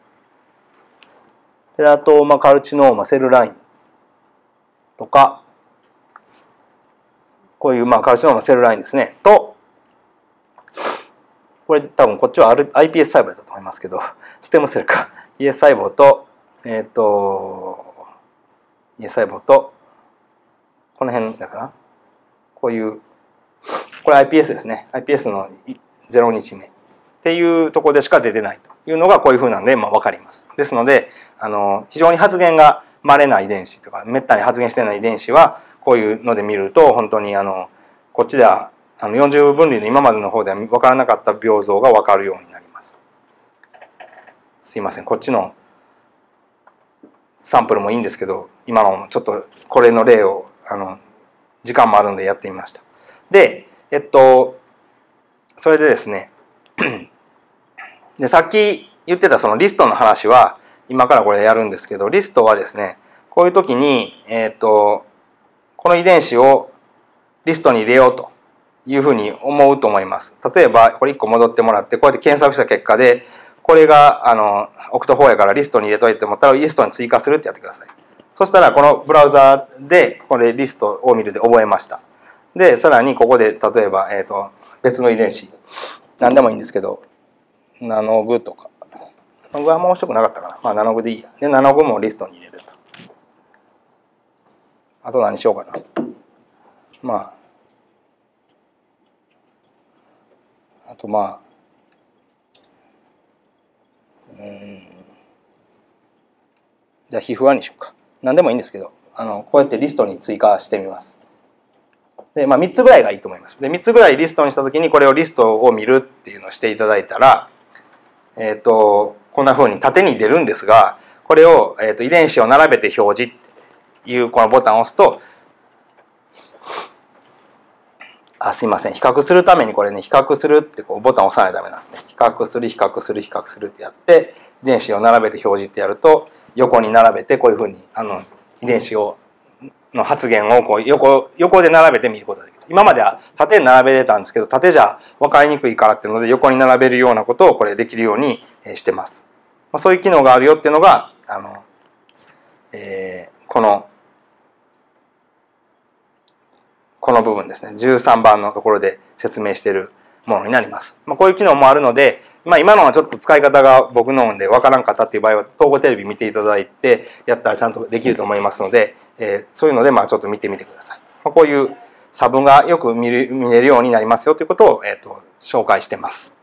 テラトーマカルチノーマセルラインとか、こういう、まあ、カルチノーマセルラインですね。と、これ多分こっちは アイピーエス 細胞だったと思いますけど、ステムセルか。イーエス 細胞と、えっと、イーエス 細胞と、この辺だかな。こういう、これ アイピーエス ですね。アイピーエス のゼロ日目っていうところでしか出てないというのがこういうふうなんで、まあ、分かります。ですので、あの、非常に発現が、 稀な遺伝子とかめったに発現してない遺伝子はこういうので見ると本当にあのこっちではあのよんじゅう分類の今までの方では分からなかった病像が分かるようになります。すいません、こっちのサンプルもいいんですけど、今のちょっとこれの例をあの時間もあるのでやってみました。で、えっとそれでですねでさっき言ってたそのリストの話は今からこれやるんですけど、リストはですねこういう時に、えっとこの遺伝子をリストに入れようというふうに思うと思います。例えばこれいっこ戻ってもらってこうやって検索した結果でこれがあのオクトフォーやからリストに入れといて思ったらリストに追加するってやってください。そしたらこのブラウザでこれリストを見るで覚えました。でさらにここで例えば、えー、と別の遺伝子何でもいいんですけどナノグとかナノグはもう面白くなかったかな、まあナノグでいいや。でナノグもリストに入れると。あと何しようかな。まああとまあうんじゃあ皮膚はにしようか。何でもいいんですけどあのこうやってリストに追加してみます。で、まあ、みっつぐらいがいいと思います。でみっつぐらいリストにした時にこれをリストを見るっていうのをしていただいたら、えっとこんな風に縦に出るんですが、これを、えー、と遺伝子を並べて表示っていうこのボタンを押すと、あすいません比較するためにこれね比較するってこうボタンを押さないとダメなんですね。比較する比較する比較するってやって遺伝子を並べて表示ってやると横に並べてこういう風にあの遺伝子をの発現をこう 横, 横で並べて見ることができる。今までは縦に並べてたんですけど縦じゃ分かりにくいからっていうので横に並べるようなことをこれできるようにしてます。そういう機能があるよっていうのがあの、えー、このこの部分ですねじゅうさんばんのところで説明しているものになります。まあ、こういう機能もあるので、まあ、今のはちょっと使い方が僕ので分からんかったっていう場合は統合テレビ見ていただいてやったらちゃんとできると思いますので、えー、そういうのでまあちょっと見てみてください。まあ、こういう差分がよく見る見れるようになりますよということを、えーと、紹介してます。